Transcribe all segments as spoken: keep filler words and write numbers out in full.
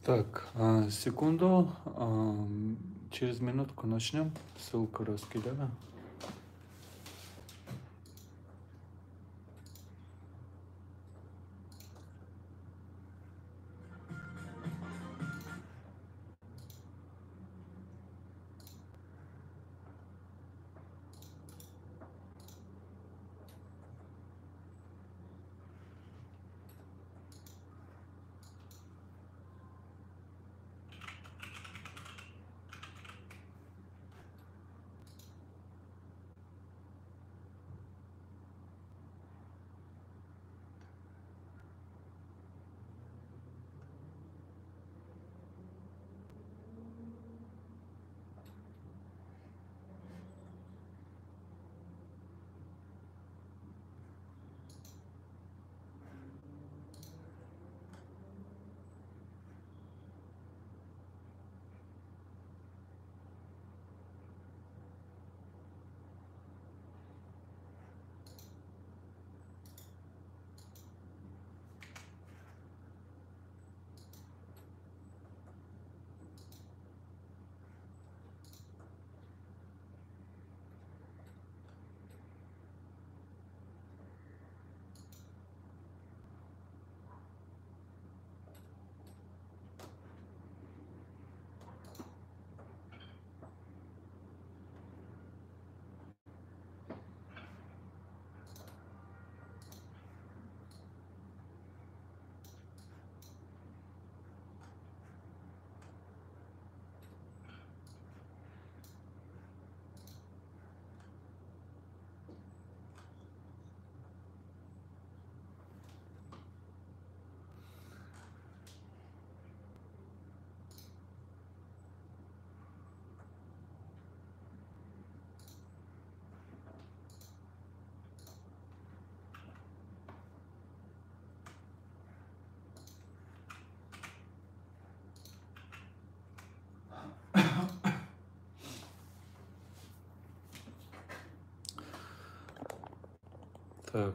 Так, а, секунду, ам, через минутку начнем. Ссылку раскидаю. Так.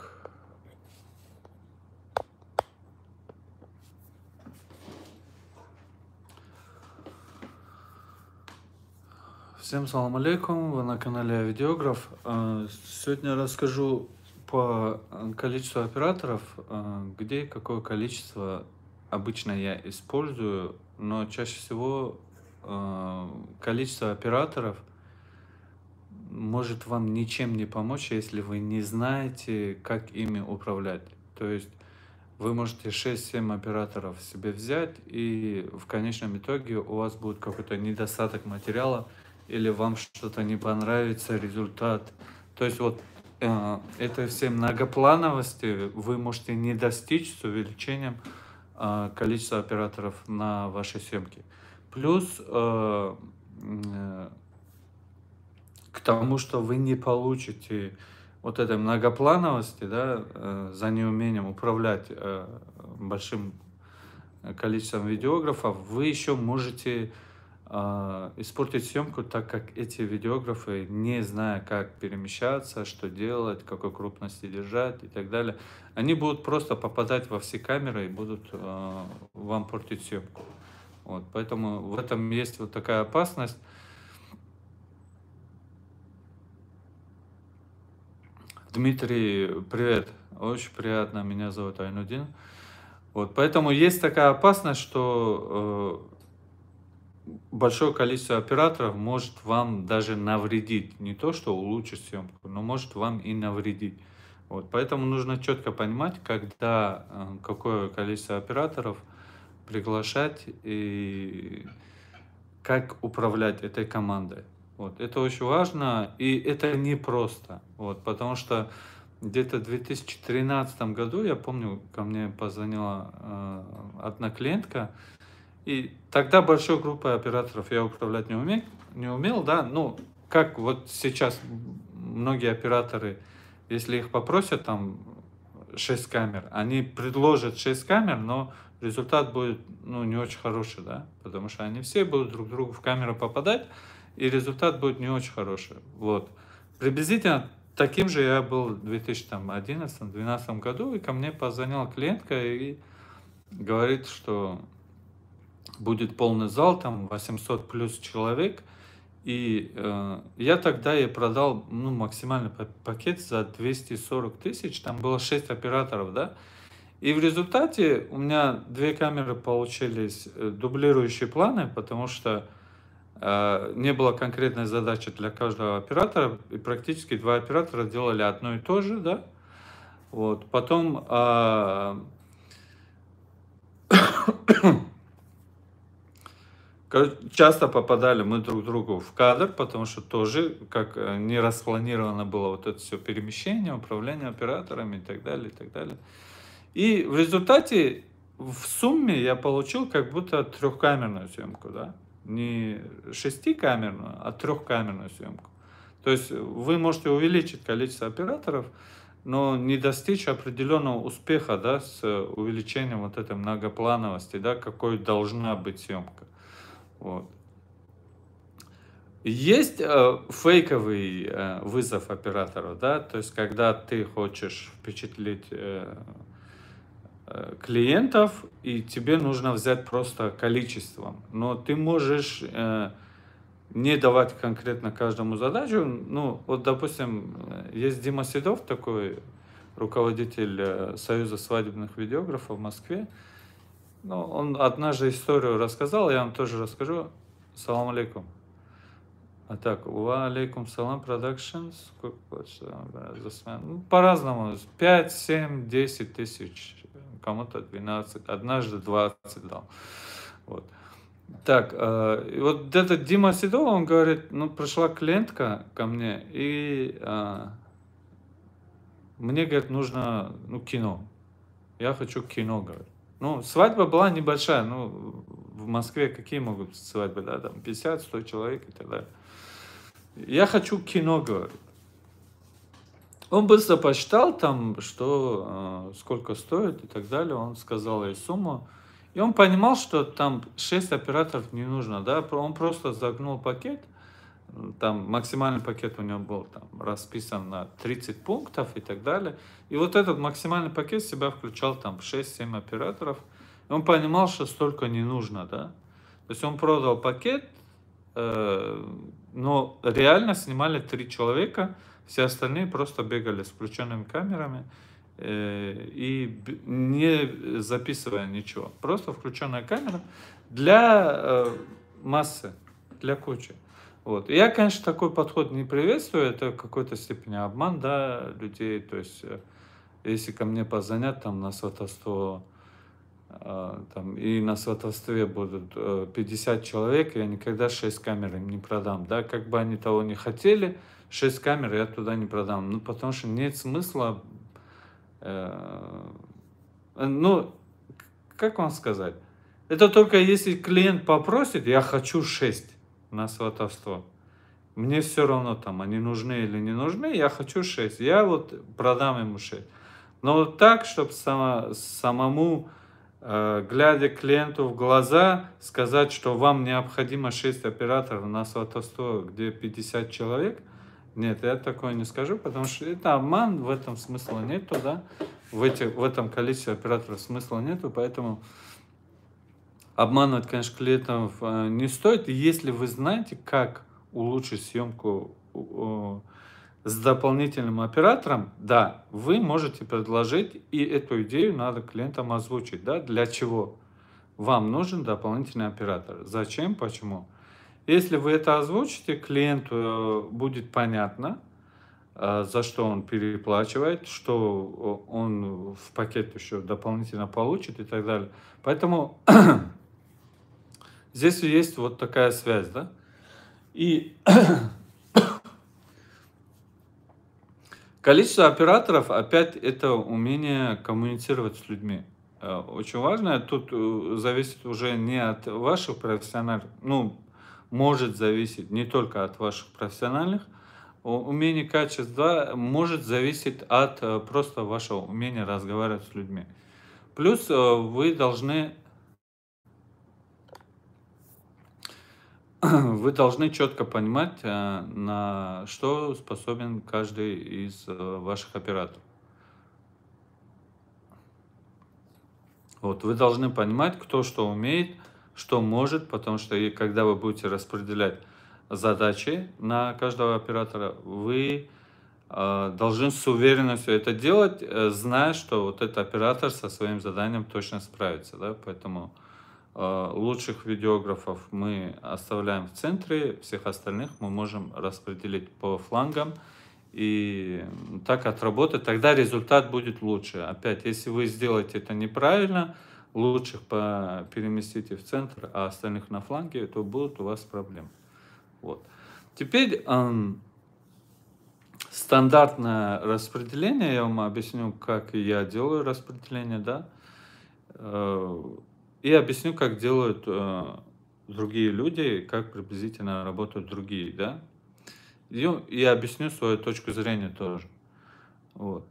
Всем салам алейкум, вы на канале Видеограф. А, Сегодня расскажу по количеству операторов, а, где и какое количество обычно я использую, но чаще всего а, количество операторов может вам ничем не помочь, если вы не знаете, как ими управлять. То есть вы можете шесть-семь операторов себе взять, и в конечном итоге у вас будет какой-то недостаток материала, или вам что-то не понравится, результат. То есть вот э, этой всей многоплановости вы можете не достичь с увеличением э, количества операторов на вашей съемке. Плюс э, э, к тому, что вы не получите вот этой многоплановости, да, э, за неумением управлять э, большим количеством видеографов, вы еще можете э, испортить съемку, так как эти видеографы, не зная, как перемещаться, что делать, какой крупности держать и так далее, они будут просто попадать во все камеры и будут э, вам портить съемку. Вот, поэтому в этом есть вот такая опасность. Дмитрий, привет. Очень приятно. Меня зовут Айнудин. Вот, поэтому есть такая опасность, что э, большое количество операторов может вам даже навредить. Не то, что улучшить съемку, но может вам и навредить. Вот, поэтому нужно четко понимать, когда э, какое количество операторов приглашать и как управлять этой командой. Вот. Это очень важно, и это непросто, вот, потому что где-то в две тысячи тринадцатом году, я помню, ко мне позвонила э, одна клиентка, и тогда большой группой операторов я управлять не умел, не умел, да, ну, как вот сейчас многие операторы, если их попросят там шесть камер, они предложат шесть камер, но результат будет, ну, не очень хороший, да, потому что они все будут друг другу в камеру попадать, и результат будет не очень хороший, вот. Приблизительно таким же я был в две тысячи одиннадцатом-двенадцатом году, и ко мне позвонила клиентка и говорит, что будет полный зал, там восемьсот плюс человек. И э, я тогда и продал, ну, максимальный па- пакет за двести сорок тысяч, там было шесть операторов, да. И в результате у меня две камеры получились э, дублирующие планы, потому что э, не было конкретной задачи для каждого оператора, и практически два оператора делали одно и то же, да. Вот. Потом а, Кор- часто попадали мы друг другу в кадр, потому что тоже, как э, не распланировано было вот это все перемещение, управление операторами и так далее, и так далее. И в результате в сумме я получил как будто трехкамерную съемку, да? Не шестикамерную, а трехкамерную съемку. То есть вы можете увеличить количество операторов, но не достичь определенного успеха, да, с увеличением вот этой многоплановости, да, какой должна быть съемка. Вот. Есть э, фейковый э, вызов оператору, да, то есть когда ты хочешь впечатлить э, э, клиентов, и тебе нужно взять просто количеством, но ты можешь э, не давать конкретно каждому задачу. Ну, вот, допустим, э, есть Дима Седов, такой руководитель э, Союза свадебных видеографов в Москве. Ну, он однажды историю рассказал, я вам тоже расскажу. Салам алейкум. А так, ва алейкум салам продакшнс. Сколько получится, э, за смену? Ну, по-разному. пять, семь, десять тысяч. Кому-то двенадцать. Однажды двадцать дал. Вот. Так, э, и вот этот Дима Седов, он говорит, ну, пришла клиентка ко мне, и э, мне, говорит, нужно, ну, кино. Я хочу кино, говорит. Ну, свадьба была небольшая, ну, в Москве какие могут быть свадьбы, да, там пятьдесят сто человек и так далее. Я хочу кино, говорит. Он быстро посчитал там, что э, сколько стоит и так далее. Он сказал ей сумму. И он понимал, что там шесть операторов не нужно, да. Про- Он просто загнул пакет. м, Там максимальный пакет у него был там расписан на тридцать пунктов и так далее. И вот этот максимальный пакет в себя включал там шесть-семь операторов. И он понимал, что столько не нужно, да. То есть он продал пакет, Э, но реально снимали три человека, все остальные просто бегали с включенными камерами э, и б- не записывая ничего. Просто включенная камера для э, массы, для кучи. Вот. И я, конечно, такой подход не приветствую, это в какой-то степени обман, да, людей. То есть, э, если ко мне позвонят там на сватовство, а, там, и на сватовстве будут э, пятьдесят человек, я никогда шесть камер им не продам. Да, как бы они того не хотели, шесть камер я туда не продам. Ну, потому что нет смысла, э, ну, как вам сказать? Это только если клиент попросит, я хочу шесть на сватовство. Мне все равно там, они нужны или не нужны, я хочу шесть. Я вот продам ему шесть. Но вот так, чтобы само, самому, э, глядя клиенту в глаза, сказать, что вам необходимо шесть операторов на сватовство, где пятьдесят человек, нет, я такое не скажу, потому что это обман, в этом смысла нету, да, в, этих, в этом количестве операторов смысла нету, поэтому обманывать, конечно, клиентов э, не стоит. И если вы знаете, как улучшить съемку э, с дополнительным оператором, да, вы можете предложить, и эту идею надо клиентам озвучить, да, для чего вам нужен дополнительный оператор, зачем, почему. Если вы это озвучите, клиенту э, будет понятно, э, за что он переплачивает, что о- он в пакет еще дополнительно получит и так далее. Поэтому здесь есть вот такая связь, да. И количество операторов, опять, это умение коммуницировать с людьми. Э, Очень важно, тут э, зависит уже не от ваших профессиональных, ну, может зависеть не только от ваших профессиональных у- умений, качеств, да, может зависеть от э, просто вашего умения разговаривать с людьми. Плюс э, вы должны вы должны четко понимать, э, на что способен каждый из э, ваших операторов. Вот, вы должны понимать, кто что умеет, что может, потому что и когда вы будете распределять задачи на каждого оператора, вы э, должны с уверенностью это делать, э, зная, что вот этот оператор со своим заданием точно справится, да, поэтому э, лучших видеографов мы оставляем в центре, всех остальных мы можем распределить по флангам, и так отработать, тогда результат будет лучше. Опять, если вы сделаете это неправильно, лучших по- переместите в центр, а остальных на фланге, то будут у вас проблемы. Вот. Теперь эм, стандартное распределение, я вам объясню, как я делаю распределение, да, э, и объясню, как делают э, другие люди, как приблизительно работают другие, да. И, и объясню свою точку зрения тоже. Вот.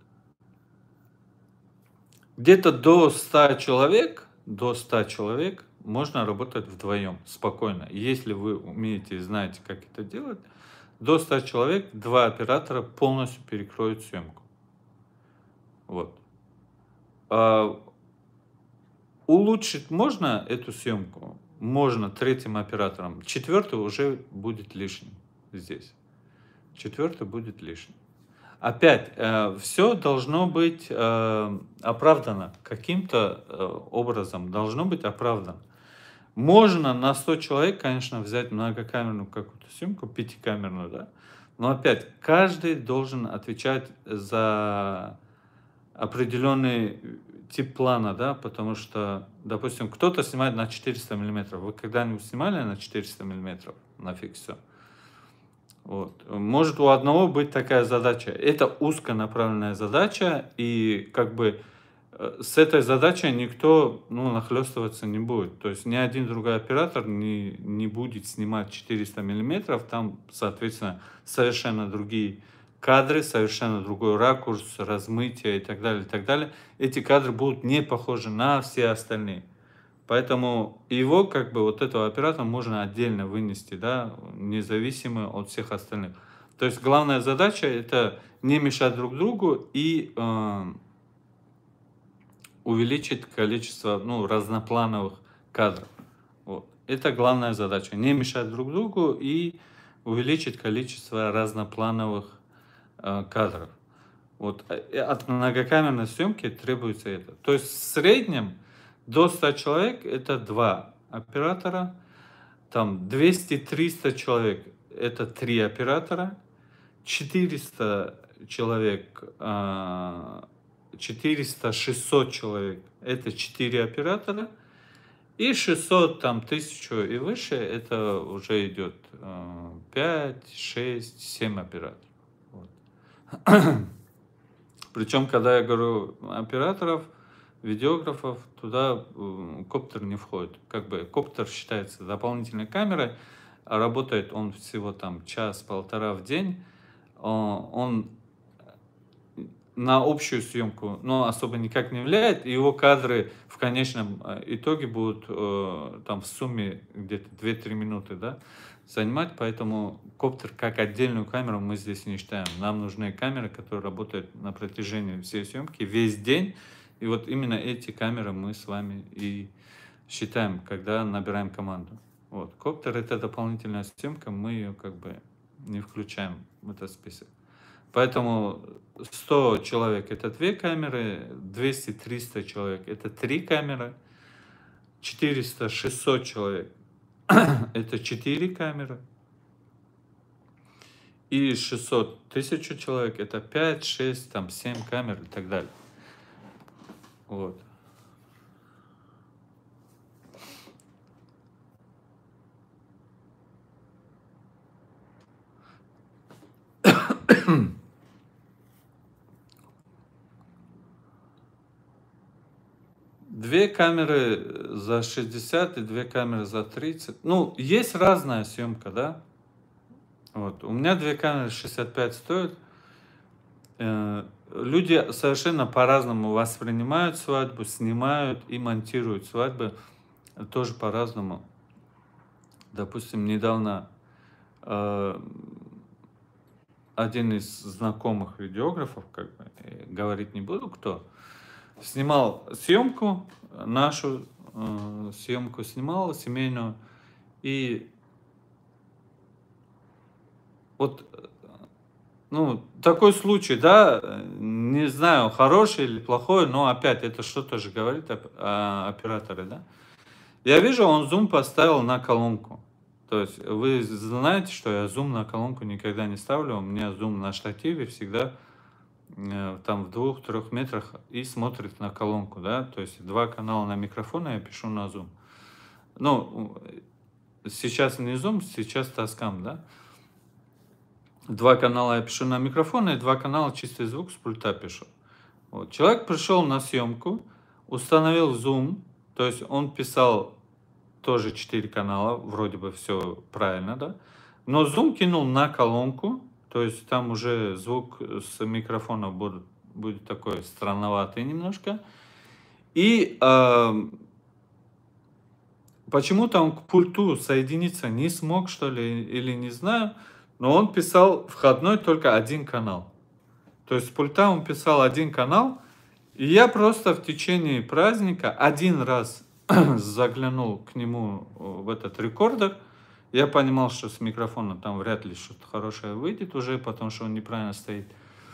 Где-то до ста человек, до ста человек можно работать вдвоем спокойно. Если вы умеете и знаете, как это делать, до ста человек два оператора полностью перекроют съемку. Вот. А улучшить можно эту съемку? Можно третьим оператором. Четвертый уже будет лишним здесь. Четвертый будет лишним. Опять, э, все должно быть э, оправдано. Каким-то э, образом должно быть оправдано. Можно на сто человек, конечно, взять многокамерную какую-то съемку, пятикамерную, да. Но опять, каждый должен отвечать за определенный тип плана, да, потому что, допустим, кто-то снимает на четыреста миллиметров. Вы когда-нибудь снимали на четыреста миллиметров на фиксу? Вот. Может у одного быть такая задача. Это узконаправленная задача, и как бы э, с этой задачей никто, ну, нахлестываться не будет. То есть ни один другой оператор не, не будет снимать четыреста миллиметров, там, соответственно, совершенно другие кадры, совершенно другой ракурс, размытие и так далее, и так далее. Эти кадры будут не похожи на все остальные. Поэтому его, как бы, вот этого оператора можно отдельно вынести, да, независимо от всех остальных. То есть главная задача это не мешать друг другу и э, увеличить количество, ну, разноплановых кадров. Вот. Это главная задача. Не мешать друг другу и увеличить количество разноплановых э, кадров. Вот. э, От многокамерной съемки требуется это. То есть в среднем до ста человек это два оператора, там двести-триста человек это три оператора, четыреста человек, четыреста-шестьсот человек это четыре оператора, и шестьсот, там, тысячу и выше, это уже идет пять, шесть, семь операторов. Вот. Причем, когда я говорю операторов, видеографов, туда э, коптер не входит. Как бы коптер считается дополнительной камерой, а работает он всего там час-полтора в день. О, Он на общую съемку, но особо никак не влияет. И его кадры в конечном э, итоге будут э, там в сумме где-то две-три минуты, да, занимать. Поэтому коптер как отдельную камеру мы здесь не считаем. Нам нужны камеры, которые работают на протяжении всей съемки весь день. И вот именно эти камеры мы с вами и считаем, когда набираем команду. Вот. Коптер это дополнительная съемка, мы ее как бы не включаем в этот список. Поэтому сто человек это две камеры, двести-триста человек это три камеры, четыреста-шестьсот человек это четыре камеры, и шестьсот тысяч человек это пять, шесть, там, семь камер и так далее. Вот. Две камеры за шестьдесят и две камеры за тридцать. Ну, есть разная съемка, да? Вот. У меня две камеры шестьдесят пять стоят. Э, Люди совершенно по-разному воспринимают свадьбу, снимают и монтируют свадьбы тоже по-разному. Допустим, недавно э, один из знакомых видеографов, как бы, э, говорить не буду кто, снимал съемку нашу, э, съемку снимал, семейную. И вот, э, ну, такой случай, да, э, не знаю, хороший или плохой, но опять это что-то же говорит оп о операторе, да. Я вижу, он зум поставил на колонку. То есть вы знаете, что я зум на колонку никогда не ставлю. У меня зум на штативе всегда, э, там в двух-трёх метрах и смотрит на колонку, да. То есть два канала на микрофон, а я пишу на зум. Ну, э, сейчас не зум, сейчас таскам, да. Два канала я пишу на микрофон, и два канала чистый звук с пульта пишу. Вот. Человек пришел на съемку, установил зум, то есть он писал тоже четыре канала, вроде бы все правильно, да. Но зум кинул на колонку, то есть там уже звук с микрофона будет, будет такой странноватый немножко. И э, почему-то он к пульту соединиться не смог, что ли, или не знаю, но он писал входной только один канал. То есть с пульта он писал один канал, и я просто в течение праздника один раз заглянул к нему в этот рекордер. Я понимал, что с микрофона там вряд ли что-то хорошее выйдет уже, потому что он неправильно стоит.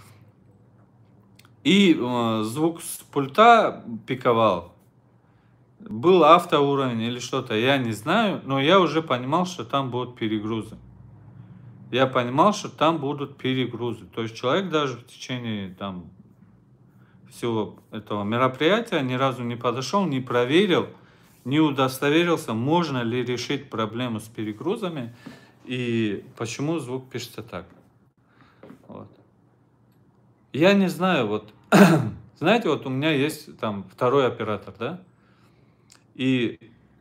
И э, звук с пульта пиковал. Был автоуровень или что-то, я не знаю, но я уже понимал, что там будут перегрузы. Я понимал, что там будут перегрузы. То есть человек даже в течение там всего этого мероприятия ни разу не подошел, не проверил, не удостоверился, можно ли решить проблему с перегрузами и почему звук пишется так. Вот. Я не знаю, вот, знаете, вот у меня есть там второй оператор, да, и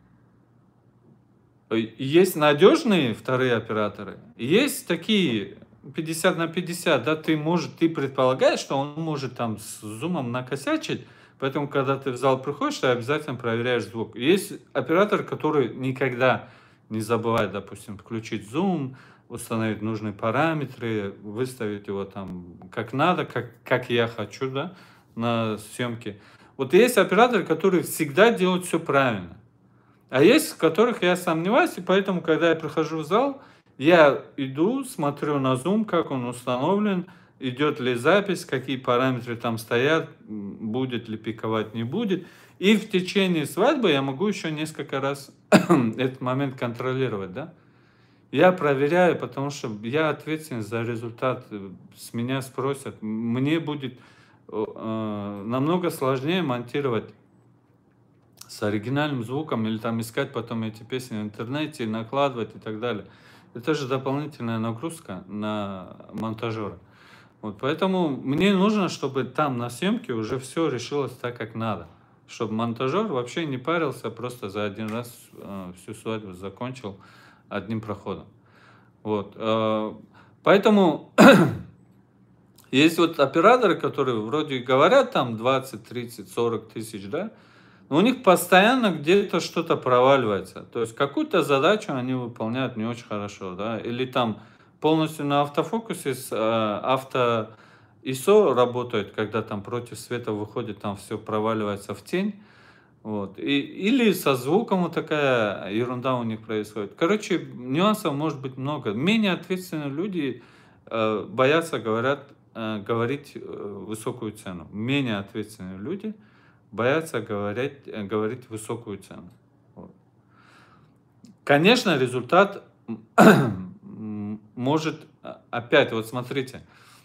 есть надежные вторые операторы, есть такие пятьдесят на пятьдесят, да, ты, может, ты предполагаешь, что он может там с зумом накосячить, поэтому, когда ты в зал приходишь, ты обязательно проверяешь звук. Есть оператор, который никогда не забывает, допустим, включить зум, установить нужные параметры, выставить его там как надо, как, как я хочу, да, на съемке. Вот есть операторы, которые всегда делают все правильно. А есть, в которых я сомневаюсь, и поэтому, когда я прихожу в зал, я иду, смотрю на зум, как он установлен, идет ли запись, какие параметры там стоят, будет ли пиковать, не будет. И в течение свадьбы я могу еще несколько раз этот момент контролировать, да. Я проверяю, потому что я ответственен за результат. С меня спросят. Мне будет э, намного сложнее монтировать с оригинальным звуком или там искать потом эти песни в интернете, накладывать и так далее. Это же дополнительная нагрузка на монтажера. Вот, поэтому мне нужно, чтобы там на съемке уже все решилось так, как надо. Чтобы монтажер вообще не парился, просто за один раз э, всю свадьбу закончил одним проходом. Вот, э, поэтому есть вот операторы, которые вроде говорят там двадцать, тридцать, сорок тысяч, да, но у них постоянно где-то что-то проваливается. То есть какую-то задачу они выполняют не очень хорошо, да, или там полностью на автофокусе с э, авто ай эс о работает, когда там против света выходит, там все проваливается в тень. Вот. И, или со звуком вот такая ерунда у них происходит. Короче, нюансов может быть много. Менее ответственные люди э, боятся, говорят, э, говорить э, высокую цену. Менее ответственные люди боятся говорить, э, говорить высокую цену. Вот. Конечно, результат может, опять, вот смотрите,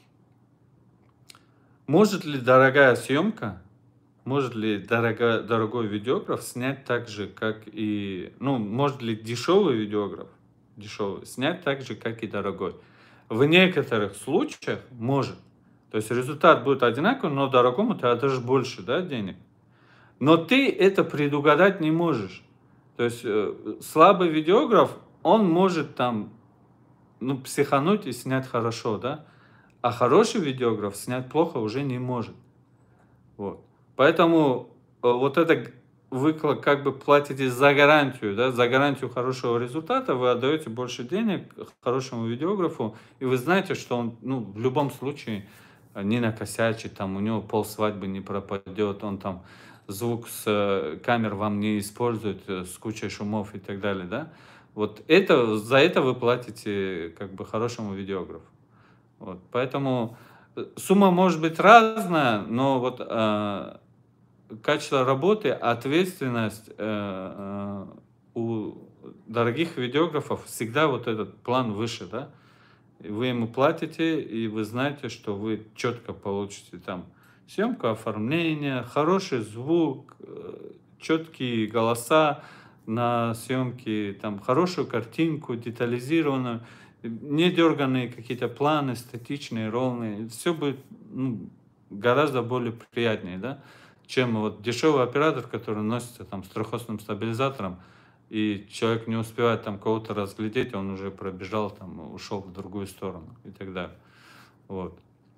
может ли дорогая съемка, может ли дорого, дорогой видеограф снять так же, как и... Ну, может ли дешевый видеограф дешевый снять так же, как и дорогой? В некоторых случаях может. То есть результат будет одинаковый, но дорогому ты отдашь больше, да, денег. Но ты это предугадать не можешь. То есть э, слабый видеограф, он может там, ну, психануть и снять хорошо, да? А хороший видеограф снять плохо уже не может. Вот. Поэтому э, вот это вы как бы платите за гарантию, да, за гарантию хорошего результата, вы отдаете больше денег хорошему видеографу, и вы знаете, что он, ну, в любом случае не накосячит, там, у него пол свадьбы не пропадет, он там звук с э, камер вам не используют, э, с кучей шумов и так далее, да. Вот это, за это вы платите как бы хорошему видеографу. Вот, поэтому э, сумма может быть разная, но вот э, качество работы, ответственность э, э, у дорогих видеографов всегда вот этот план выше, да. И вы ему платите, и вы знаете, что вы четко получите там съемку, оформление, хороший звук, э, четкие голоса на съемке, там хорошую картинку, детализированную, не дерганные какие-то планы, статичные, ровные. Все будет ну, гораздо более приятнее, да, чем вот дешевый оператор, который носится там с трехосным стабилизатором, и человек не успевает там кого-то разглядеть, он уже пробежал, там, ушел в другую сторону и так далее. Вот.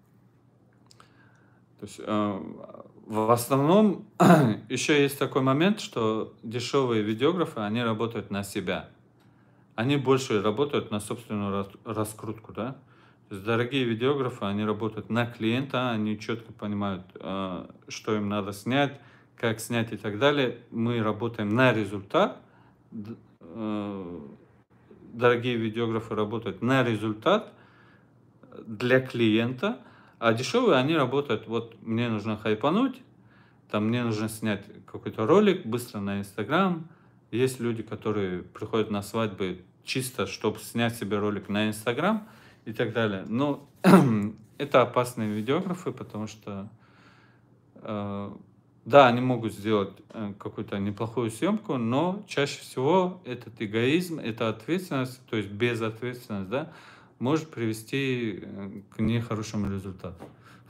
То есть, э, в основном еще есть такой момент, что дешевые видеографы, они работают на себя. Они больше работают на собственную рас- раскрутку, да. То есть дорогие видеографы, они работают на клиента, они четко понимают, э, что им надо снять, как снять и так далее. Мы работаем на результат. Д- э, Дорогие видеографы работают на результат для клиента, а дешевые они работают, вот мне нужно хайпануть, там мне нужно снять какой-то ролик быстро на Инстаграм. Есть люди, которые приходят на свадьбы чисто, чтобы снять себе ролик на Инстаграм и так далее. Но это опасные видеографы, потому что э, да, они могут сделать э, какую-то неплохую съемку, но чаще всего этот эгоизм, эта ответственность, то есть безответственность, да, может привести э, к нехорошему результату.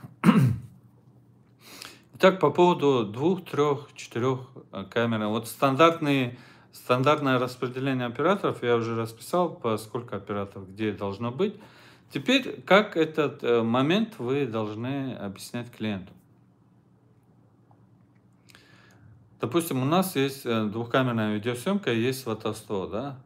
Итак, по поводу двух, трех, четырех э, камер. Вот стандартные, стандартное распределение операторов я уже расписал, по сколько операторов где должно быть. Теперь, как этот э, момент вы должны объяснять клиенту. Допустим, у нас есть э, двухкамерная видеосъемка, есть сватовство, да.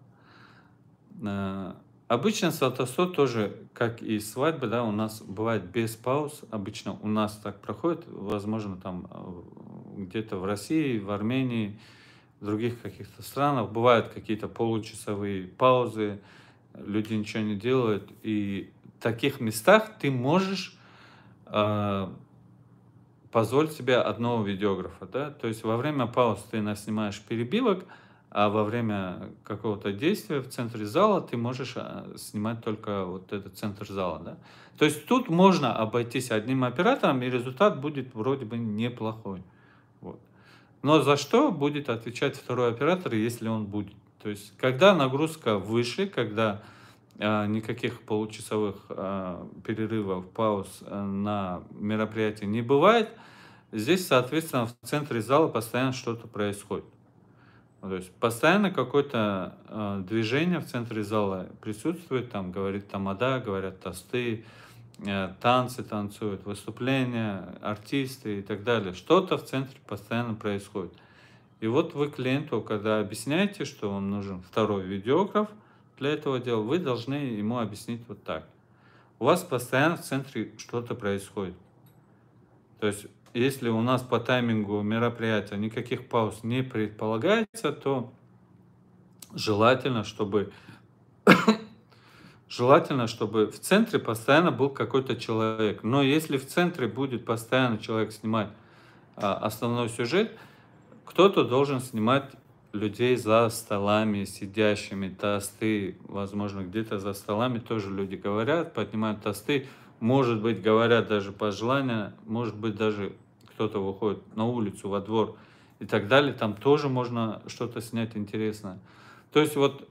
Э, Обычно сватовство тоже, как и свадьба, да, у нас бывает без пауз. Обычно у нас так проходит, возможно, там э, где-то в России, в Армении, в других каких-то странах бывают какие-то получасовые паузы, люди ничего не делают. И в таких местах ты можешь э, позволить себе одного видеографа, да, то есть во время пауз ты наснимаешь перебивок, а во время какого-то действия в центре зала ты можешь а, снимать только вот этот центр зала, да. То есть тут можно обойтись одним оператором, и результат будет вроде бы неплохой. Вот. Но за что будет отвечать второй оператор, если он будет? То есть, когда нагрузка выше, когда а, никаких получасовых а, перерывов, пауз а, на мероприятии не бывает, здесь, соответственно, в центре зала постоянно что-то происходит. Ну, то есть постоянно какое-то а, движение в центре зала присутствует, там говорит тамада, говорят тосты, э, танцы танцуют, выступления, артисты и так далее. Что-то в центре постоянно происходит. И вот вы клиенту, когда объясняете, что вам нужен второй видеограф для этого дела, вы должны ему объяснить вот так. У вас постоянно в центре что-то происходит. То есть, если у нас по таймингу мероприятия никаких пауз не предполагается, то желательно, чтобы желательно, чтобы в центре постоянно был какой-то человек. Но если в центре будет постоянно человек снимать а, основной сюжет, кто-то должен снимать людей за столами, сидящими, тосты. Возможно, где-то за столами тоже люди говорят, поднимают тосты. Может быть, говорят даже пожелания, может быть, даже кто-то выходит на улицу, во двор и так далее. Там тоже можно что-то снять интересное. То есть вот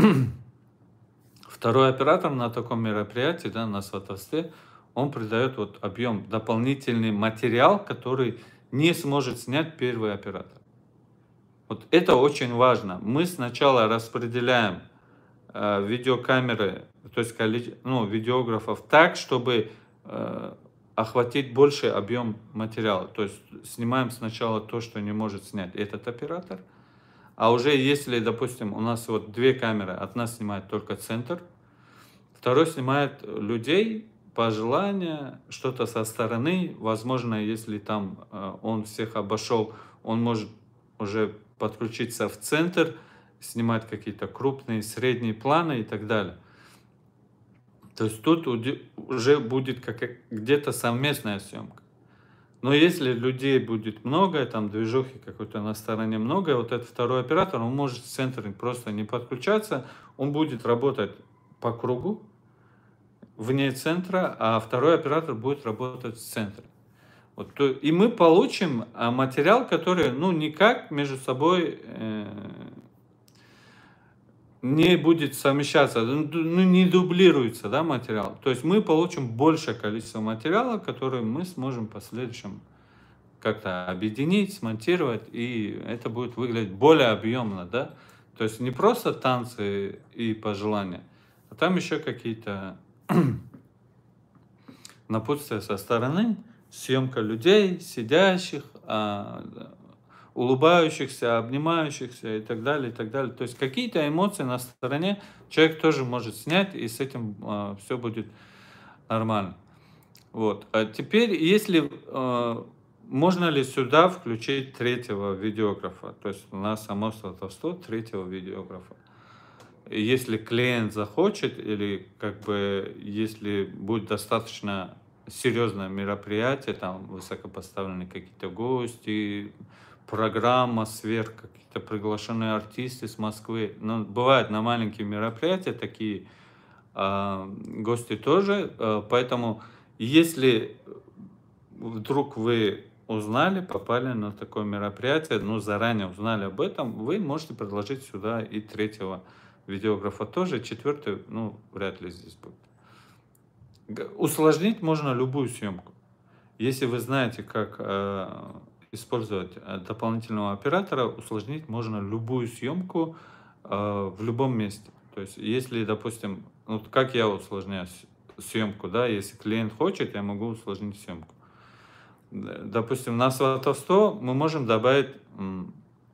второй оператор на таком мероприятии, да, на сватовстве, он придает вот объем, дополнительный материал, который не сможет снять первый оператор. Вот это очень важно. Мы сначала распределяем э, видеокамеры, то есть коли- ну, видеографов так, чтобы э, охватить больший объем материала. То есть снимаем сначала то, что не может снять этот оператор. А уже если, допустим, у нас вот две камеры, одна снимает только центр, второй снимает людей пожелания, что-то со стороны. Возможно, если там э, он всех обошел, он может уже подключиться в центр, снимать какие-то крупные, средние планы и так далее. То есть тут уже будет как где-то совместная съемка. Но если людей будет много, там движухи какой-то на стороне много, вот этот второй оператор, он может в центр просто не подключаться, он будет работать по кругу, вне центра, а второй оператор будет работать в центре. Вот, то, и мы получим а, материал, который ну, никак между собой э, не будет совмещаться, ну, не дублируется, да, материал. То есть мы получим большее количество материала, который мы сможем в последующем как-то объединить, смонтировать, и это будет выглядеть более объемно, да. То есть не просто танцы и пожелания, а там еще какие-то напутствия со стороны, съемка людей, сидящих, улыбающихся, обнимающихся и так далее, и так далее. То есть какие-то эмоции на стороне человек тоже может снять, и с этим э, все будет нормально. Вот. А теперь, если э, можно ли сюда включить третьего видеографа, то есть у нас само сватовство третьего видеографа. Если клиент захочет, или как бы если будет достаточно серьезное мероприятие, там высокопоставленные какие-то гости, программа сверх, какие-то приглашенные артисты с Москвы. Но бывают на маленькие мероприятия такие э, гости тоже. Э, поэтому если вдруг вы узнали, попали на такое мероприятие, ну заранее узнали об этом, вы можете предложить сюда и третьего видеографа тоже. Четвертый, ну вряд ли здесь будет. Усложнить можно любую съемку. Если вы знаете, как э, использовать дополнительного оператора, усложнить можно любую съемку э, в любом месте. То есть, если, допустим, вот как я усложняю съемку, да, если клиент хочет, я могу усложнить съемку. Допустим, на сватовство мы можем добавить м,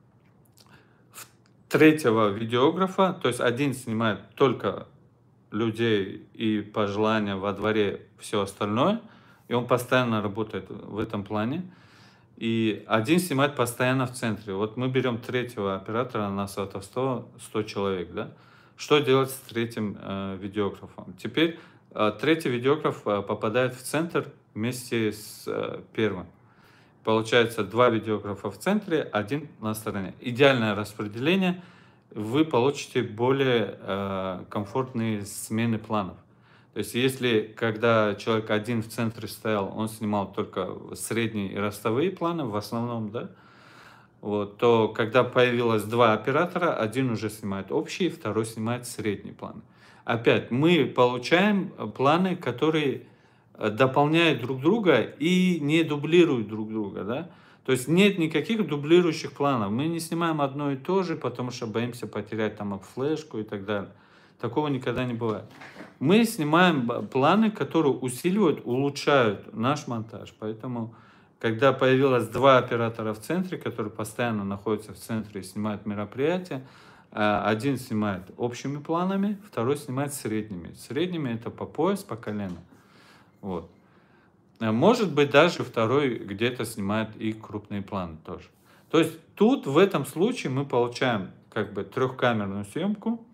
третьего видеографа, то есть один снимает только людей и пожелания во дворе, все остальное, и он постоянно работает в этом плане. И один снимает постоянно в центре. Вот мы берем третьего оператора на сватовство, сто человек, да? Что делать с третьим э, видеографом? Теперь э, третий видеограф э, попадает в центр вместе с э, первым. Получается два видеографа в центре, один на стороне. Идеальное распределение. Вы получите более э, комфортные смены планов. То есть, если когда человек один в центре стоял, он снимал только средние и ростовые планы, в основном, да, вот, то когда появилось два оператора, один уже снимает общие, второй снимает средние планы. Опять, мы получаем планы, которые дополняют друг друга и не дублируют друг друга, да. То есть нет никаких дублирующих планов. Мы не снимаем одно и то же, потому что боимся потерять там флешку и так далее. Такого никогда не бывает. Мы снимаем планы, которые усиливают, улучшают наш монтаж. Поэтому, когда появилось два оператора в центре, которые постоянно находятся в центре и снимают мероприятия, один снимает общими планами, второй снимает средними. Средними это по пояс, по колено. Вот. Может быть, даже второй где-то снимает и крупные планы тоже. То есть тут в этом случае мы получаем как бы трехкамерную съемку.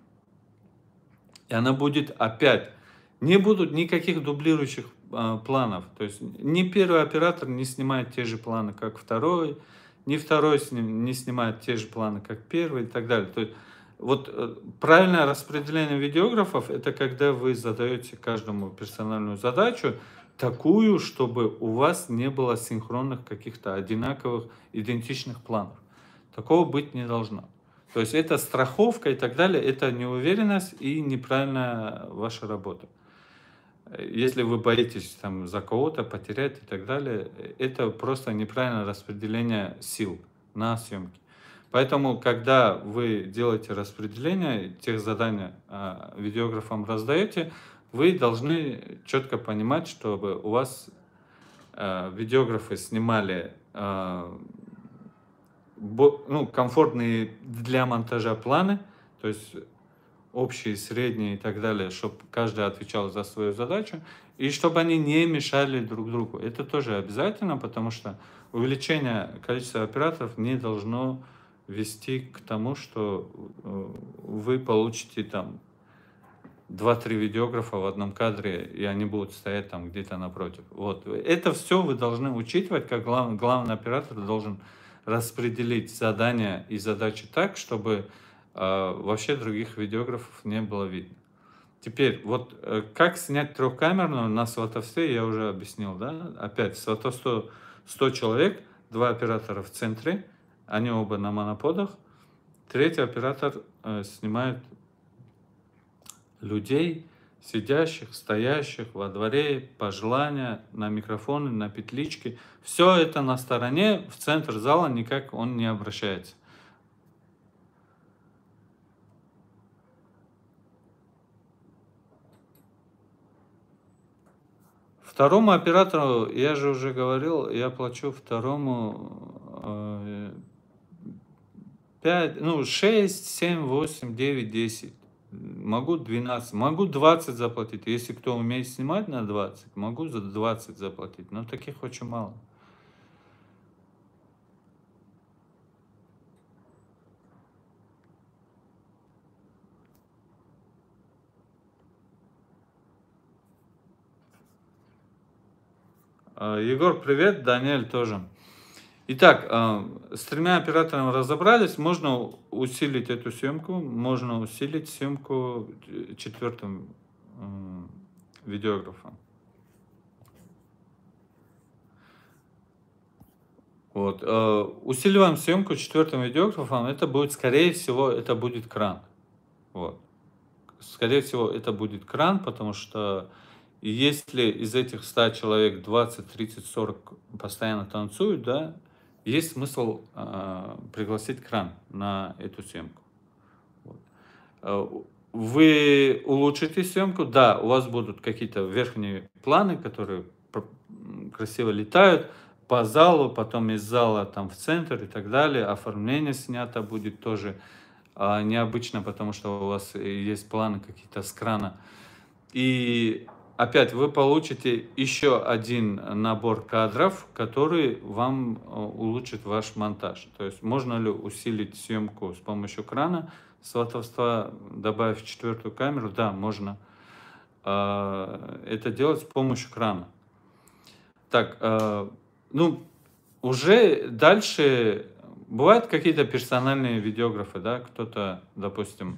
И она будет опять, не будут никаких дублирующих э, планов. То есть ни первый оператор не снимает те же планы, как второй, ни второй сним, не снимает те же планы, как первый и так далее. То есть вот э, правильное распределение видеографов, это когда вы задаете каждому персональную задачу, такую, чтобы у вас не было синхронных каких-то одинаковых, идентичных планов. Такого быть не должно. То есть это страховка и так далее, это неуверенность и неправильная ваша работа. Если вы боитесь там, за кого-то потерять и так далее, это просто неправильное распределение сил на съемке. Поэтому, когда вы делаете распределение, тех заданий а, видеографам раздаете, вы должны четко понимать, чтобы у вас а, видеографы снимали а, ну, комфортные для монтажа планы, то есть общие, средние и так далее, чтобы каждый отвечал за свою задачу. И чтобы они не мешали друг другу. Это тоже обязательно, потому что увеличение количества операторов не должно вести к тому, что э, вы получите там два-три видеографа в одном кадре, и они будут стоять там где-то напротив. Вот. Это все вы должны учитывать, как глав, главный оператор должен распределить задания и задачи так, чтобы э, вообще других видеографов не было видно. Теперь, вот э, как снять трехкамерную на сватовстве, я уже объяснил, да? Опять, сватовство сто человек, два оператора в центре, они оба на моноподах. Третий оператор э, снимает людей, сидящих, стоящих во дворе, пожелания, на микрофоны, на петлички. Все это на стороне, в центр зала никак он не обращается. Второму оператору, я же уже говорил, я плачу второму э, пять, ну, шесть, семь, восемь, девять, десять. Могу двенадцать, могу двадцать заплатить. Если кто умеет снимать на двадцать, могу за двадцать заплатить. Но таких очень мало. Егор, привет, Даниэль тоже. Итак, с тремя операторами разобрались, можно усилить эту съемку, можно усилить съемку четвертым видеографом. Вот. Усиливаем съемку четвертым видеографом, это будет, скорее всего, это будет кран. Вот. Скорее всего, это будет кран, потому что если из этих ста человек двадцать, тридцать, сорок постоянно танцуют, да, есть смысл э, пригласить кран на эту съемку. Вот. Вы улучшите съемку, да, у вас будут какие-то верхние планы, которые красиво летают по залу, потом из зала там в центр и так далее. Оформление снято будет тоже э, необычно, потому что у вас есть планы какие-то с крана. И опять вы получите еще один набор кадров, который вам улучшит ваш монтаж. То есть можно ли усилить съемку с помощью крана, сватовства, добавив четвертую камеру? Да, можно это делать с помощью крана. Так, ну, уже дальше бывают какие-то персональные видеографы, да, кто-то, допустим,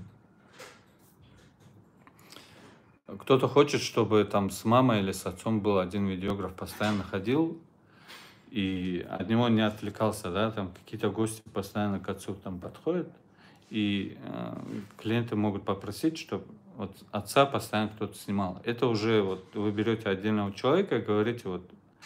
кто-то хочет, чтобы там с мамой или с отцом был один видеограф, постоянно ходил, и от него не отвлекался, да, там какие-то гости постоянно к отцу там подходят, и э, клиенты могут попросить, чтобы вот отца постоянно кто-то снимал. Это уже вот вы берете отдельного человека и говорите, вот,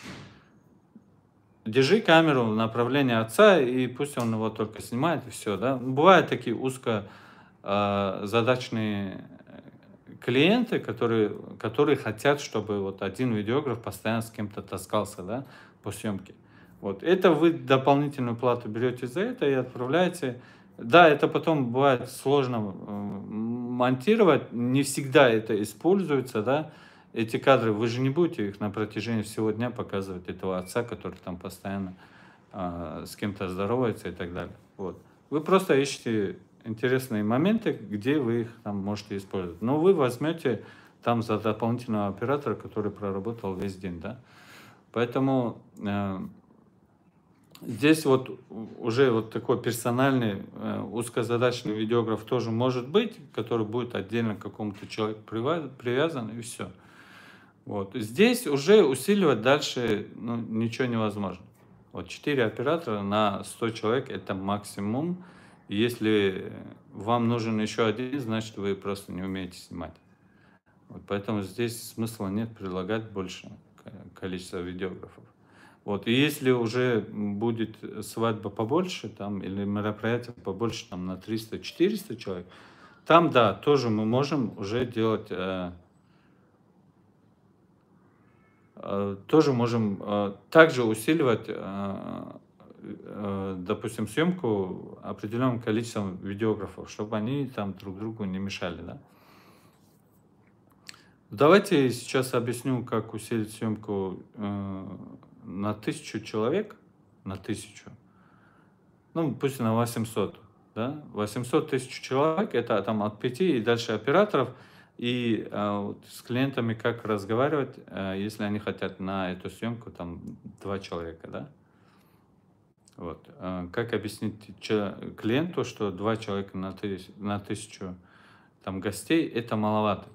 держи камеру в направлении отца, и пусть он его только снимает, и все, да. Бывают такие узкозадачные клиенты, которые, которые хотят, чтобы вот один видеограф постоянно с кем-то таскался, да, по съемке. Вот. Это вы дополнительную плату берете за это и отправляете. Да, это потом бывает сложно монтировать, не всегда это используется, да. Эти кадры, вы же не будете их на протяжении всего дня показывать, этого отца, который там постоянно э, с кем-то здоровается и так далее. Вот. Вы просто ищете интересные моменты, где вы их там можете использовать. Но вы возьмете там за дополнительного оператора, который проработал весь день, да. Поэтому э, здесь вот уже вот такой персональный э, узкозадачный видеограф тоже может быть, который будет отдельно к какому-то человеку привязан, и все. Вот. Здесь уже усиливать дальше ну, ничего невозможно. Вот четыре оператора на сто человек это максимум. Если вам нужен еще один, значит вы просто не умеете снимать. Вот поэтому здесь смысла нет предлагать больше количество видеографов. Вот. И если уже будет свадьба побольше, там, или мероприятие побольше, там, на триста-четыреста человек, там, да, тоже мы можем уже делать, э, э, тоже можем э, также усиливать э, допустим, съемку определенным количеством видеографов, чтобы они там друг другу не мешали, да. Давайте сейчас объясню, как усилить съемку э, на тысячу человек, на тысячу, ну пусть на восемьсот, да, восемьсот тысяч человек, это там от пяти и дальше операторов, и э, вот с клиентами как разговаривать, э, если они хотят на эту съемку там два человека, да. Вот. э, Как объяснить че- клиенту, что два человека на, тыс- на тысячу там гостей это маловато.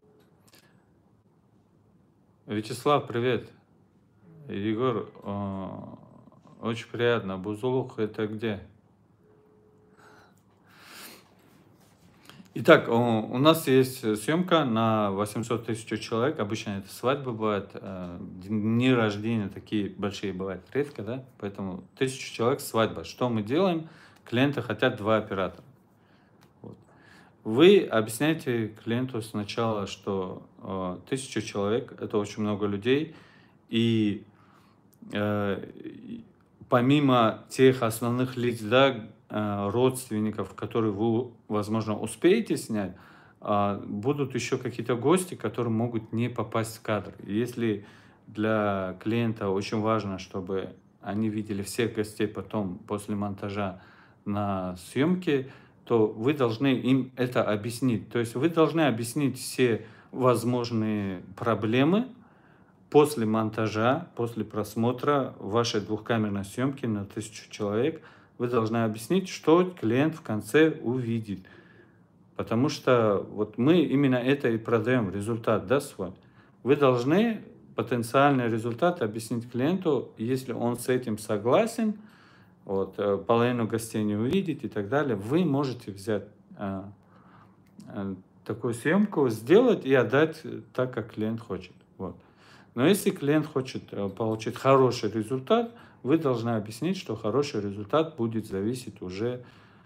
Вячеслав, привет. Егор, э, очень приятно. Бузулук это где? Итак, у у нас есть э, съемка на восемьсот тысяч человек. Обычно это свадьбы бывают, э, дни рождения такие большие бывают редко, да? Поэтому тысяча человек свадьба. Что мы делаем? Клиенты хотят два оператора. Вот. Вы объясняете клиенту сначала, что э, тысяча человек это очень много людей, и э, и помимо тех основных лиц, да, э, родственников, которые вы, возможно, успеете снять, а, будут еще какие-то гости, которые могут не попасть в кадр. И если для клиента очень важно, чтобы они видели всех гостей потом, после монтажа на съемке, то вы должны им это объяснить. То есть вы должны объяснить все возможные проблемы, после монтажа, после просмотра вашей двухкамерной съемки на тысячу человек, вы должны объяснить, что клиент в конце увидит. Потому что вот мы именно это и продаем, результат, да, свой. Вы должны потенциальный результат объяснить клиенту, если он с этим согласен, вот, э, половину гостей не увидеть и так далее, вы можете взять а, а, такую съемку, сделать и отдать э, так, как клиент хочет. Вот. Но если клиент хочет э, получить хороший результат, вы должны объяснить, что хороший результат будет зависеть уже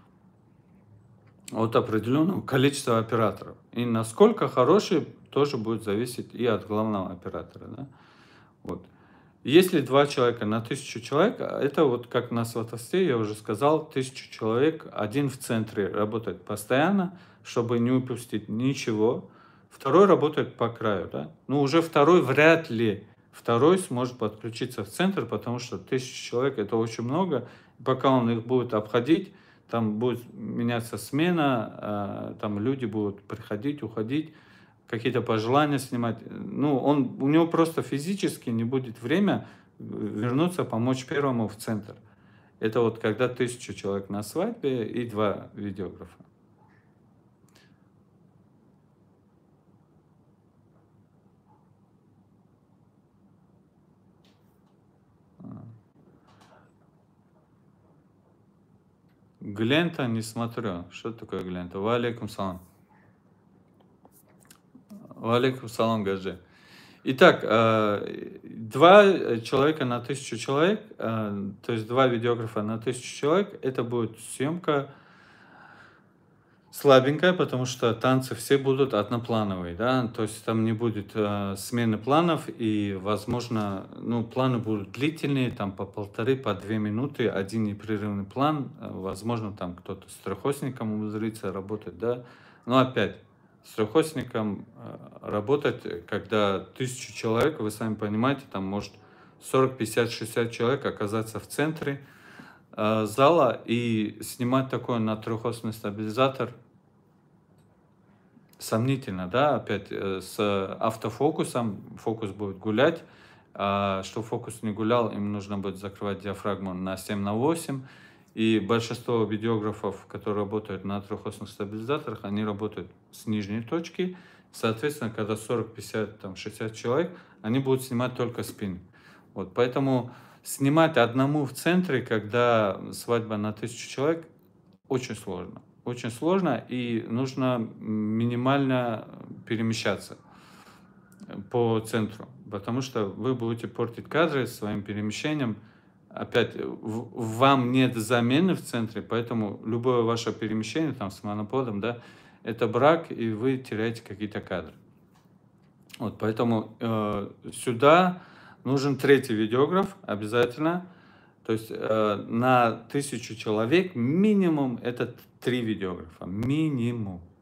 от определенного количества операторов. И насколько хороший, тоже будет зависеть и от главного оператора. Да? Вот. Если два человека на тысячу человек, а это вот как на сватовстве, я уже сказал, тысячу человек, один в центре работает постоянно, чтобы не упустить ничего. Второй работает по краю, да. Ну, уже второй вряд ли. Второй сможет подключиться в центр, потому что тысяча человек это очень много. Пока он их будет обходить, там будет меняться смена, а, там люди будут приходить, уходить, какие-то пожелания снимать. Ну, он, у него просто физически не будет время вернуться, помочь первому в центр. Это вот когда тысяча человек на свадьбе и два видеографа. Глента не смотрю. Что такое глента? Ва алейкум салам. Ва алейкум салам, Гаджи. Итак, э, два человека на тысячу человек, э, то есть два видеографа на тысячу человек, это будет съемка слабенькая, потому что танцы все будут одноплановые, да, то есть там не будет э, смены планов, и, возможно, ну, планы будут длительные, там по полторы, по две минуты, один непрерывный план, э, возможно, там кто-то с трехосником умудрится работать, да, но опять, с трехосником э, работать, когда тысячу человек, вы сами понимаете, там может сорок, пятьдесят, шестьдесят человек оказаться в центре э, зала и снимать такой на трехосный стабилизатор сомнительно, да, опять э, с автофокусом, фокус будет гулять, а чтобы фокус не гулял, им нужно будет закрывать диафрагму на семь на восемь, и большинство видеографов, которые работают на трехосных стабилизаторах, они работают с нижней точки, соответственно, когда сорок, пятьдесят, там, шестьдесят человек, они будут снимать только спин. Вот, поэтому снимать одному в центре, когда свадьба на тысячу человек, очень сложно. Очень сложно, и нужно минимально перемещаться по центру, потому что вы будете портить кадры своим перемещением. Опять, в- вам нет замены в центре, поэтому любое ваше перемещение там с моноподом, да, это брак, и вы теряете какие-то кадры. Вот, поэтому э, сюда нужен третий видеограф обязательно. То есть э, на тысячу человек минимум это три видеографа. Минимум.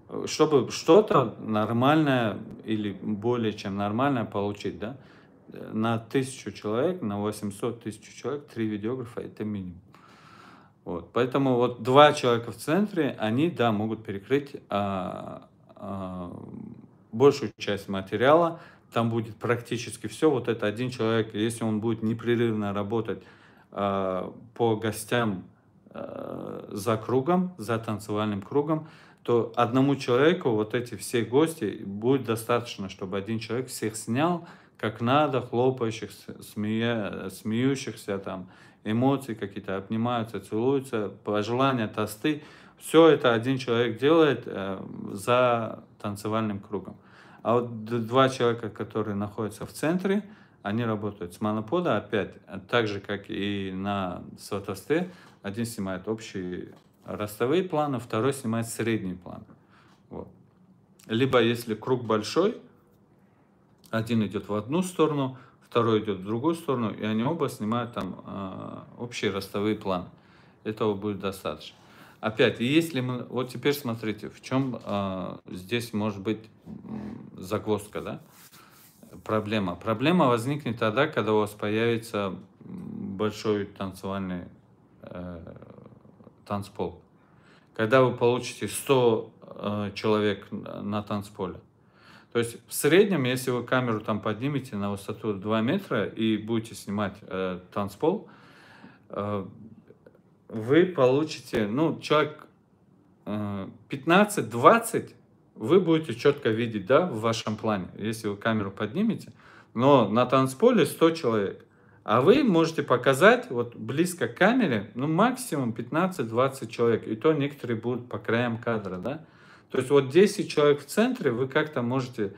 чтобы что-то нормальное или более чем нормальное получить, да, на тысячу человек, на восемьсот тысяч человек, три видеографа — это минимум. Вот. Поэтому вот два человека в центре, они, да, могут перекрыть а, а, большую часть материала. Там будет практически все. Вот это один человек, если он будет непрерывно работать а, по гостям а, за кругом, за танцевальным кругом, то одному человеку вот эти все гости будет достаточно, чтобы один человек всех снял как надо, хлопающихся, смея, смеющихся, там, эмоции какие-то, обнимаются, целуются, пожелания, тосты. Все это один человек делает э, за танцевальным кругом. А вот два человека, которые находятся в центре, они работают с монопода опять, так же, как и на сватовстве. Один снимает общие ростовые планы, второй снимает средний план. Вот. Либо если круг большой, один идет в одну сторону, второй идет в другую сторону, и они оба снимают там э, общие ростовые планы. Этого будет достаточно. Опять, если мы... Вот теперь смотрите, в чем э, здесь может быть загвоздка, да? Проблема. Проблема возникнет тогда, когда у вас появится большой танцевальный э, танцпол. Когда вы получите сто э, человек на танцполе. То есть в среднем, если вы камеру там поднимете на высоту два метра и будете снимать э, танцпол, э, вы получите, ну, человек э, пятнадцать-двадцать, вы будете четко видеть, да, в вашем плане, если вы камеру поднимете. Но на танцполе сто человек. А вы можете показать вот близко к камере, ну, максимум пятнадцать-двадцать человек. И то некоторые будут по краям кадра, да. То есть вот десять человек в центре, вы как-то можете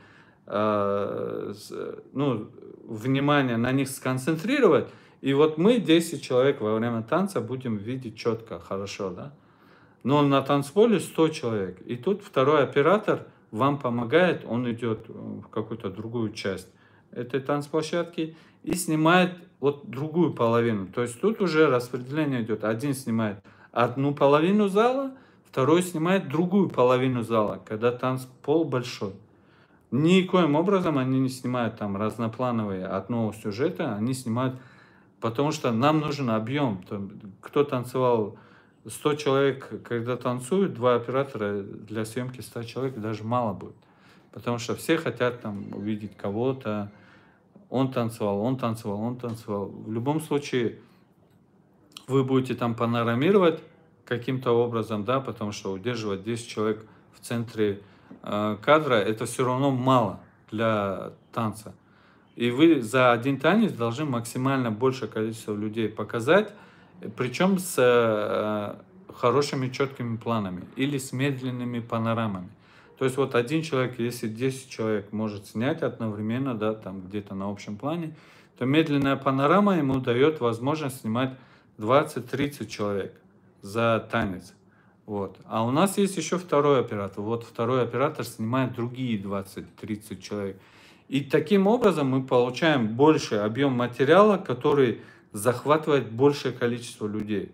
э, ну, внимание на них сконцентрировать. И вот мы десять человек во время танца будем видеть четко, хорошо, да. Но на танцполе сто человек. И тут второй оператор вам помогает, он идет в какую-то другую часть этой танцплощадки и снимает вот другую половину. То есть тут уже распределение идет. Один снимает одну половину зала, второй снимает другую половину зала, когда танцпол большой. Никоим образом они не снимают там разноплановые одного сюжета, они снимают, потому что нам нужен объем. Кто танцевал сто человек, когда танцуют, два оператора для съемки ста человек даже мало будет. Потому что все хотят там увидеть кого-то. Он танцевал, он танцевал, он танцевал. В любом случае, вы будете там панорамировать каким-то образом, да, потому что удерживать десять человек в центре э, кадра, это все равно мало для танца. И вы за один танец должны максимально большее количество людей показать, причем с э, хорошими четкими планами или с медленными панорамами. То есть вот один человек, если десять человек может снять одновременно, да, там где-то на общем плане, то медленная панорама ему дает возможность снимать двадцать-тридцать человек за танец. Вот. А у нас есть еще второй оператор. Вот второй оператор снимает другие двадцать-тридцать человек. И таким образом мы получаем больший объем материала, который захватывает большее количество людей.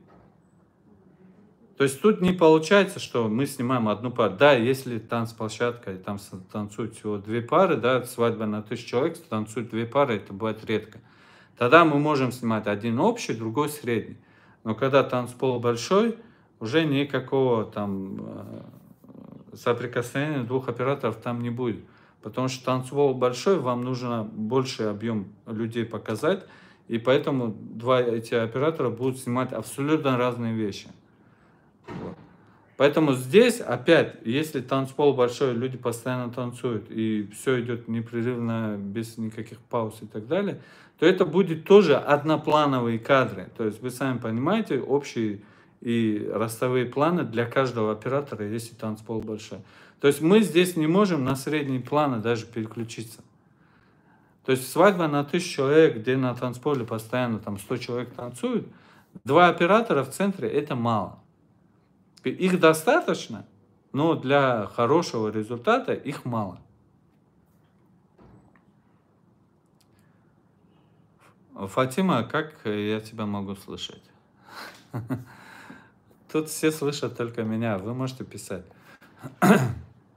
То есть тут не получается, что мы снимаем одну пару. Да, если танцплощадка, и там танцуют всего две пары, да, свадьба на тысячу человек, танцуют две пары, это бывает редко. Тогда мы можем снимать один общий, другой средний. Но когда танцпол большой, уже никакого там соприкосновения двух операторов там не будет. Потому что танцпол большой, вам нужно больший объем людей показать, и поэтому два эти оператора будут снимать абсолютно разные вещи. Вот. Поэтому здесь опять, если танцпол большой, люди постоянно танцуют, и все идет непрерывно, без никаких пауз и так далее, то это будет тоже одноплановые кадры. То есть вы сами понимаете, общие и ростовые планы для каждого оператора, если танцпол большой. То есть мы здесь не можем на средние планы даже переключиться. То есть свадьба на тысячу человек, где на танцполе постоянно там сто человек танцуют, два оператора в центре — это мало. Их достаточно, но для хорошего результата их мало. Фатима, как я тебя могу слышать? Тут все слышат только меня, вы можете писать.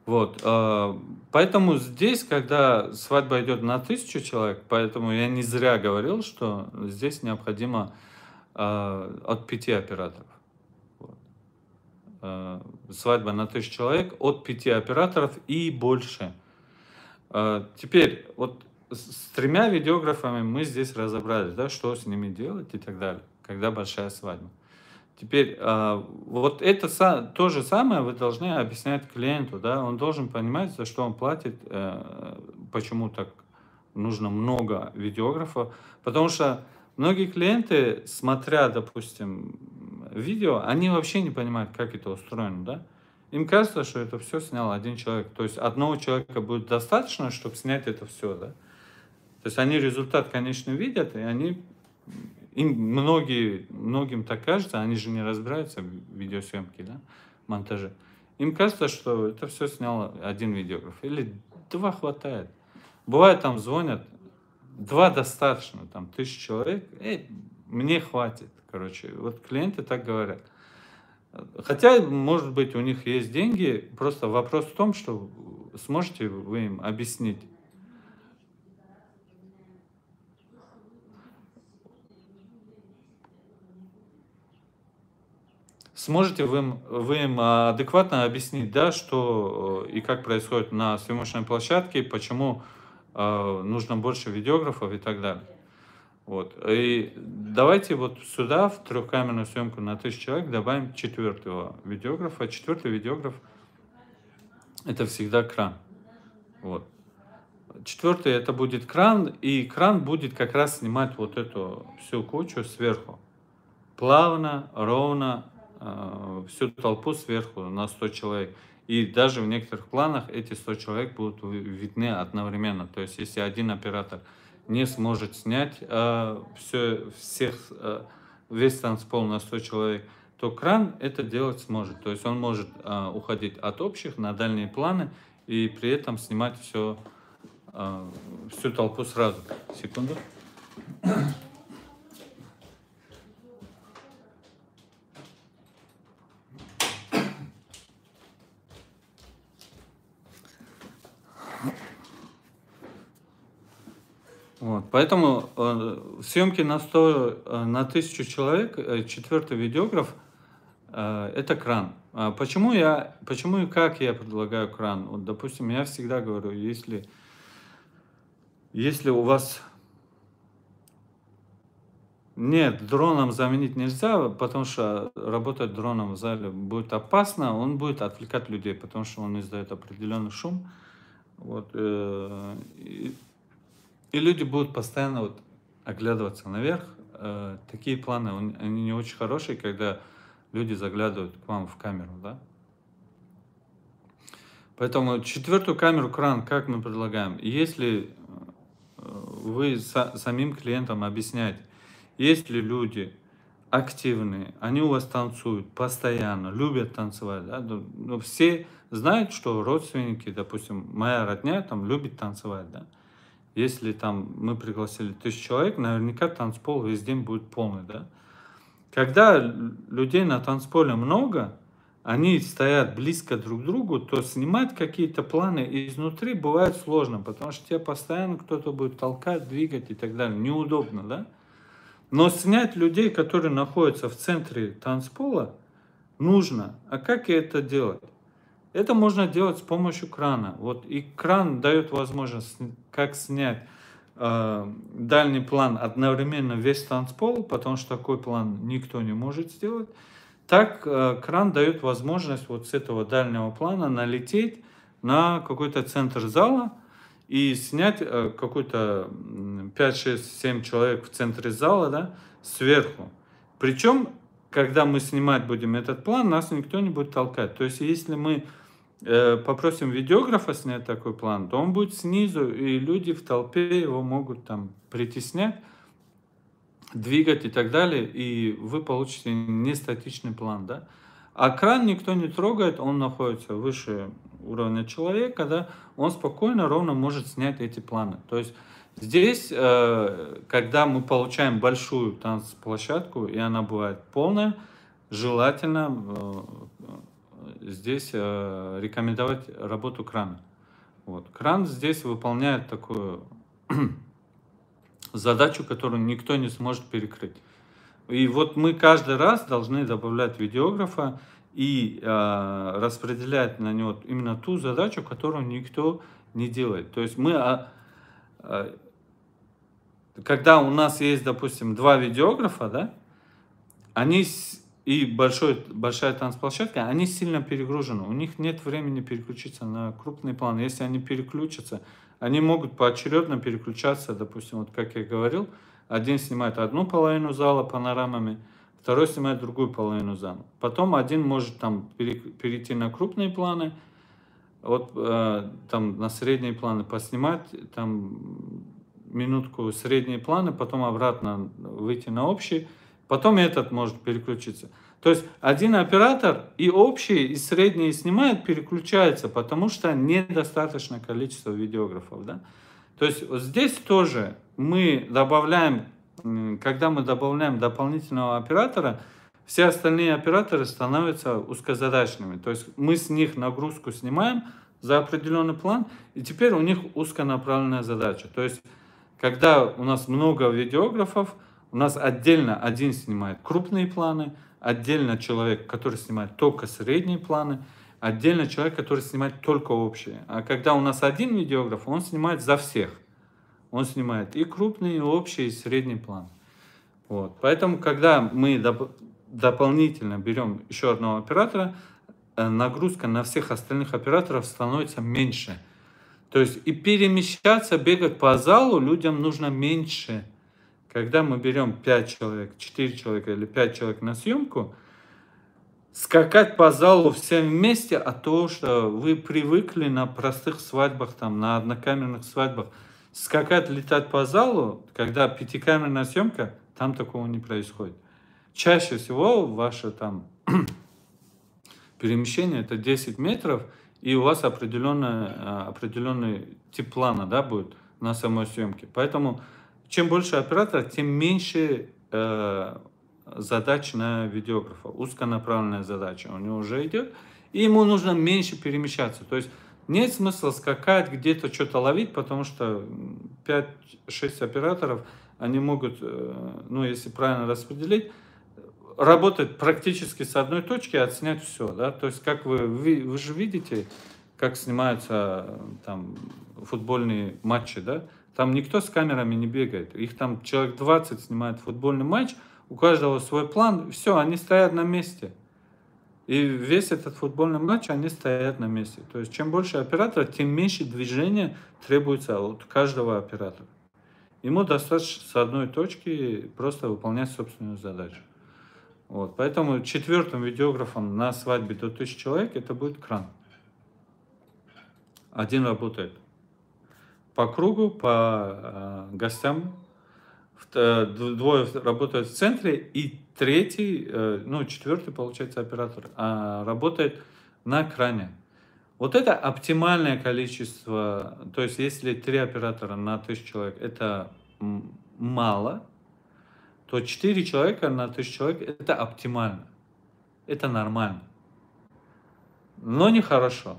Вот, э, поэтому здесь, когда свадьба идет на тысячу человек, поэтому я не зря говорил, что здесь необходимо э, от пяти операторов. Вот. Э, свадьба на тысячу человек от пяти операторов и больше. Э, теперь, вот с, с тремя видеографами мы здесь разобрались, да, что с ними делать и так далее, когда большая свадьба. Теперь, а, вот это са то же самое вы должны объяснять клиенту, да. Он должен понимать, за что он платит, э, почему так нужно много видеографов. Потому что многие клиенты, смотря, допустим, видео, они вообще не понимают, как это устроено, да. Им кажется, что это все снял один человек. То есть одного человека будет достаточно, чтобы снять это все, да. То есть они результат, конечно, видят, и они им многие, многим так кажется, они же не разбираются в видеосъемке, да, монтаже. Им кажется, что это все снял один видеограф. Или два хватает. Бывает, там звонят, два достаточно, там, тысяча человек, э, мне хватит, короче. Вот клиенты так говорят. Хотя, может быть, у них есть деньги, просто вопрос в том, что сможете вы им объяснить. Сможете вы им, вы им а, адекватно объяснить, да, что э, и как происходит на съемочной площадке, почему э, нужно больше видеографов и так далее. Вот. И давайте вот сюда, в трехкамерную съемку на тысячу человек, добавим четвертого видеографа. Четвертый видеограф — это всегда кран. Вот. Четвертый — это будет кран, и кран будет как раз снимать вот эту всю кучу сверху. Плавно, ровно, э, всю толпу сверху на сто человек. И даже в некоторых планах эти сто человек будут ви- видны одновременно. То есть, если один оператор не сможет снять э, все, всех, э, весь танцпол на сто человек, то кран это делать сможет. То есть он может э, уходить от общих на дальние планы и при этом снимать все, э, всю толпу сразу. Секунду. Вот, поэтому э, в съемке на сто, э, на тысячу человек э, четвертый видеограф э, это кран. А почему я, почему и как я предлагаю кран? Вот, допустим, я всегда говорю, если, если у вас нет, дроном заменить нельзя, потому что работать дроном в зале будет опасно, он будет отвлекать людей, потому что он издает определенный шум. Вот, э, и, И люди будут постоянно вот оглядываться наверх. Э, такие планы, он- они не очень хорошие, когда люди заглядывают к вам в камеру, да. Поэтому четвертую камеру кран, как мы предлагаем? Если э, вы са- самим клиентам объясняете, если люди активные, они у вас танцуют постоянно, любят танцевать, да, ну, ну, все знают, что родственники, допустим, моя родня там любит танцевать, да. Если там мы пригласили тысячу человек, наверняка танцпол весь день будет полный, да. Когда л- людей на танцполе много, они стоят близко друг к другу, то снимать какие-то планы изнутри бывает сложно, потому что тебя постоянно кто-то будет толкать, двигать и так далее. Неудобно, да? Но снять людей, которые находятся в центре танцпола, нужно. А как это делать? Это можно делать с помощью крана. Вот и кран дает возможность, сн- как снять э, дальний план одновременно весь танцпол, потому что такой план никто не может сделать. Так э, кран дает возможность вот с этого дальнего плана налететь на какой-то центр зала и снять э, какой-то м, пять, шесть, семь человек в центре зала, да, сверху. Причем, когда мы снимать будем этот план, нас никто не будет толкать. То есть, если мы э, попросим видеографа снять такой план, то он будет снизу, и люди в толпе его могут там притеснять, двигать и так далее, и вы получите не статичный план, да. А кран никто не трогает, он находится выше уровня человека, да, он спокойно, ровно может снять эти планы. То есть здесь, э, когда мы получаем большую танцплощадку, и она бывает полная, желательно э, здесь э, рекомендовать работу крана. Вот. Кран здесь выполняет такую задачу, которую никто не сможет перекрыть. И вот мы каждый раз должны добавлять видеографа и э, распределять на него именно ту задачу, которую никто не делает. То есть мы, а, а, когда у нас есть, допустим, два видеографа, да, они с- и большой, большая танцплощадка, они сильно перегружены. У них нет времени переключиться на крупный план. Если они переключатся, они могут поочередно переключаться, допустим, вот как я говорил, один снимает одну половину зала панорамами, второй снимает другую половину зала. Потом один может там пере- перейти на крупные планы, вот э, там на средние планы поснимать, там минутку средние планы, потом обратно выйти на общий, потом этот может переключиться. То есть один оператор и общий, и средний снимает, переключается, потому что недостаточное количество видеографов. Да? То есть вот здесь тоже мы добавляем, м, когда мы добавляем дополнительного оператора, все остальные операторы становятся узкозадачными. То есть мы с них нагрузку снимаем за определенный план, и теперь у них узконаправленная задача. То есть когда у нас много видеографов, у нас отдельно один снимает крупные планы, отдельно человек, который снимает только средние планы, отдельно человек, который снимает только общие. А когда у нас один видеограф, он снимает за всех. Он снимает и крупные, и общие, и средний план. Вот. Поэтому, когда мы доп- дополнительно берем еще одного оператора, э, нагрузка на всех остальных операторов становится меньше. То есть и перемещаться, бегать по залу людям нужно меньше. Когда мы берем пять человек, четыре человека или пять человек на съемку, скакать по залу все вместе, а то, что вы привыкли на простых свадьбах, там, на однокамерных свадьбах, скакать, летать по залу, когда пятикамерная съемка, там такого не происходит. Чаще всего ваше там перемещение это десять метров, и у вас определенный, определенный тип плана, да, будет на самой съемке. Поэтому чем больше оператора, тем меньше э, задач на видеографа. Узконаправленная задача у него уже идет, и ему нужно меньше перемещаться. То есть нет смысла скакать, где-то что-то ловить, потому что пять-шесть операторов, они могут, э, ну, если правильно распределить, работать практически с одной точки, отснять все, да, то есть как вы, вы, вы же видите, как снимаются там футбольные матчи, да, там никто с камерами не бегает, их там человек двадцать снимает футбольный матч, у каждого свой план, все, они стоят на месте. И весь этот футбольный матч, они стоят на месте. То есть чем больше операторов, тем меньше движения требуется от каждого оператора. Ему достаточно с одной точки просто выполнять собственную задачу. Вот, поэтому четвертым видеографом на свадьбе до тысячи человек это будет кран. Один работает по кругу, по э, гостям, э, двое работают в центре, и третий, э, ну четвертый, получается, оператор, а, работает на кране. Вот это оптимальное количество, то есть если три оператора на тысячу человек это мало, то четыре человека на тысячу человек это оптимально. Это нормально. Но нехорошо.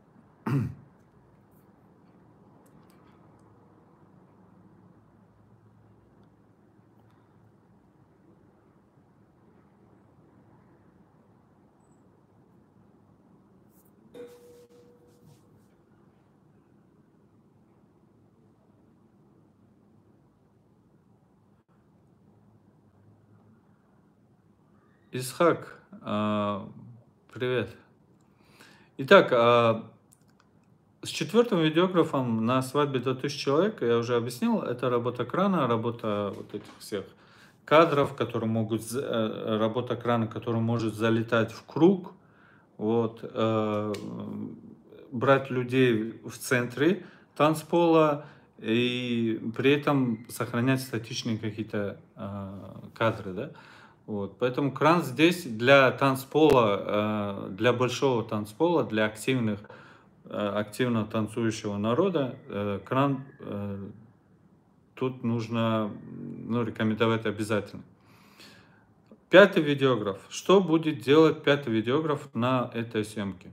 Исхак, а, привет. Итак, а, с четвертым видеографом на свадьбе до тысячи человек, я уже объяснил, это работа крана, работа вот этих всех кадров, которые могут, з- э, работа крана, который может залетать в круг, вот, э, брать людей в центре танцпола и при этом сохранять статичные какие-то э, кадры, да. Вот, поэтому кран здесь для танцпола, э, для большого танцпола, для активных, э, активно танцующего народа, э, кран э, тут нужно, ну, рекомендовать обязательно. Пятый видеограф. Что будет делать пятый видеограф на этой съемке?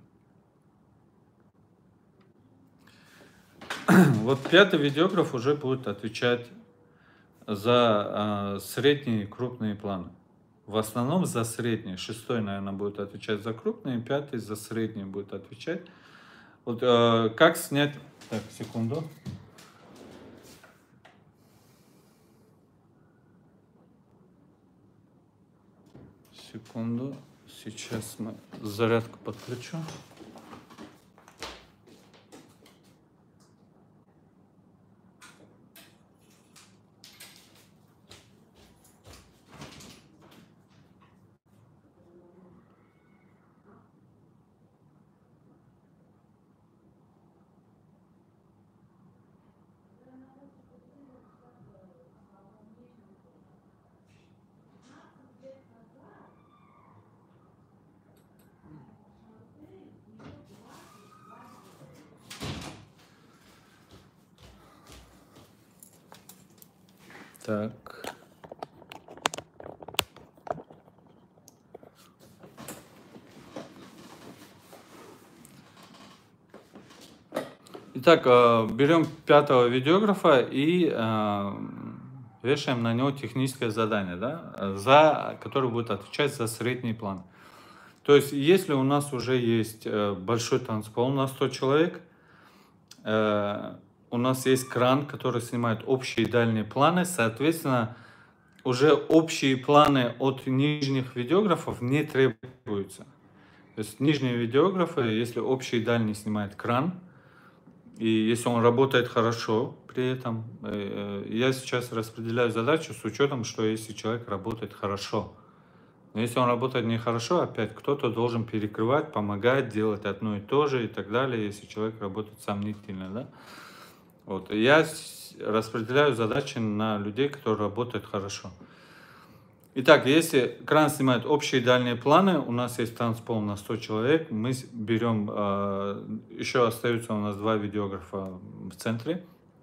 Вот пятый видеограф уже будет отвечать за э, средние и крупные планы. В основном за средние. Шестой, наверное, будет отвечать за крупные, пятый за средние будет отвечать. Вот э, как снять... Так, секунду. Секунду. Сейчас мы зарядку подключу. Так. Итак, э, берем пятого видеографа и э, вешаем на него техническое задание, да, за, которое будет отвечать за средний план. То есть, если у нас уже есть э, большой танцпол на сто человек, э, у нас есть кран, который снимает общие и дальние планы, соответственно, уже общие планы от нижних видеографов не требуются. То есть нижние видеографы, если общий и дальний снимает кран, и если он работает хорошо при этом, я сейчас распределяю задачу с учетом, что если человек работает хорошо. Но если он работает нехорошо, опять кто-то должен перекрывать, помогать, делать одно и то же и так далее, если человек работает сомнительно. Да? Вот. Я распределяю задачи на людей, которые работают хорошо. Итак, если кран снимает общие и дальние планы, у нас есть танцпол на сто человек, мы берем, э, еще остаются у нас два видеографа в центре.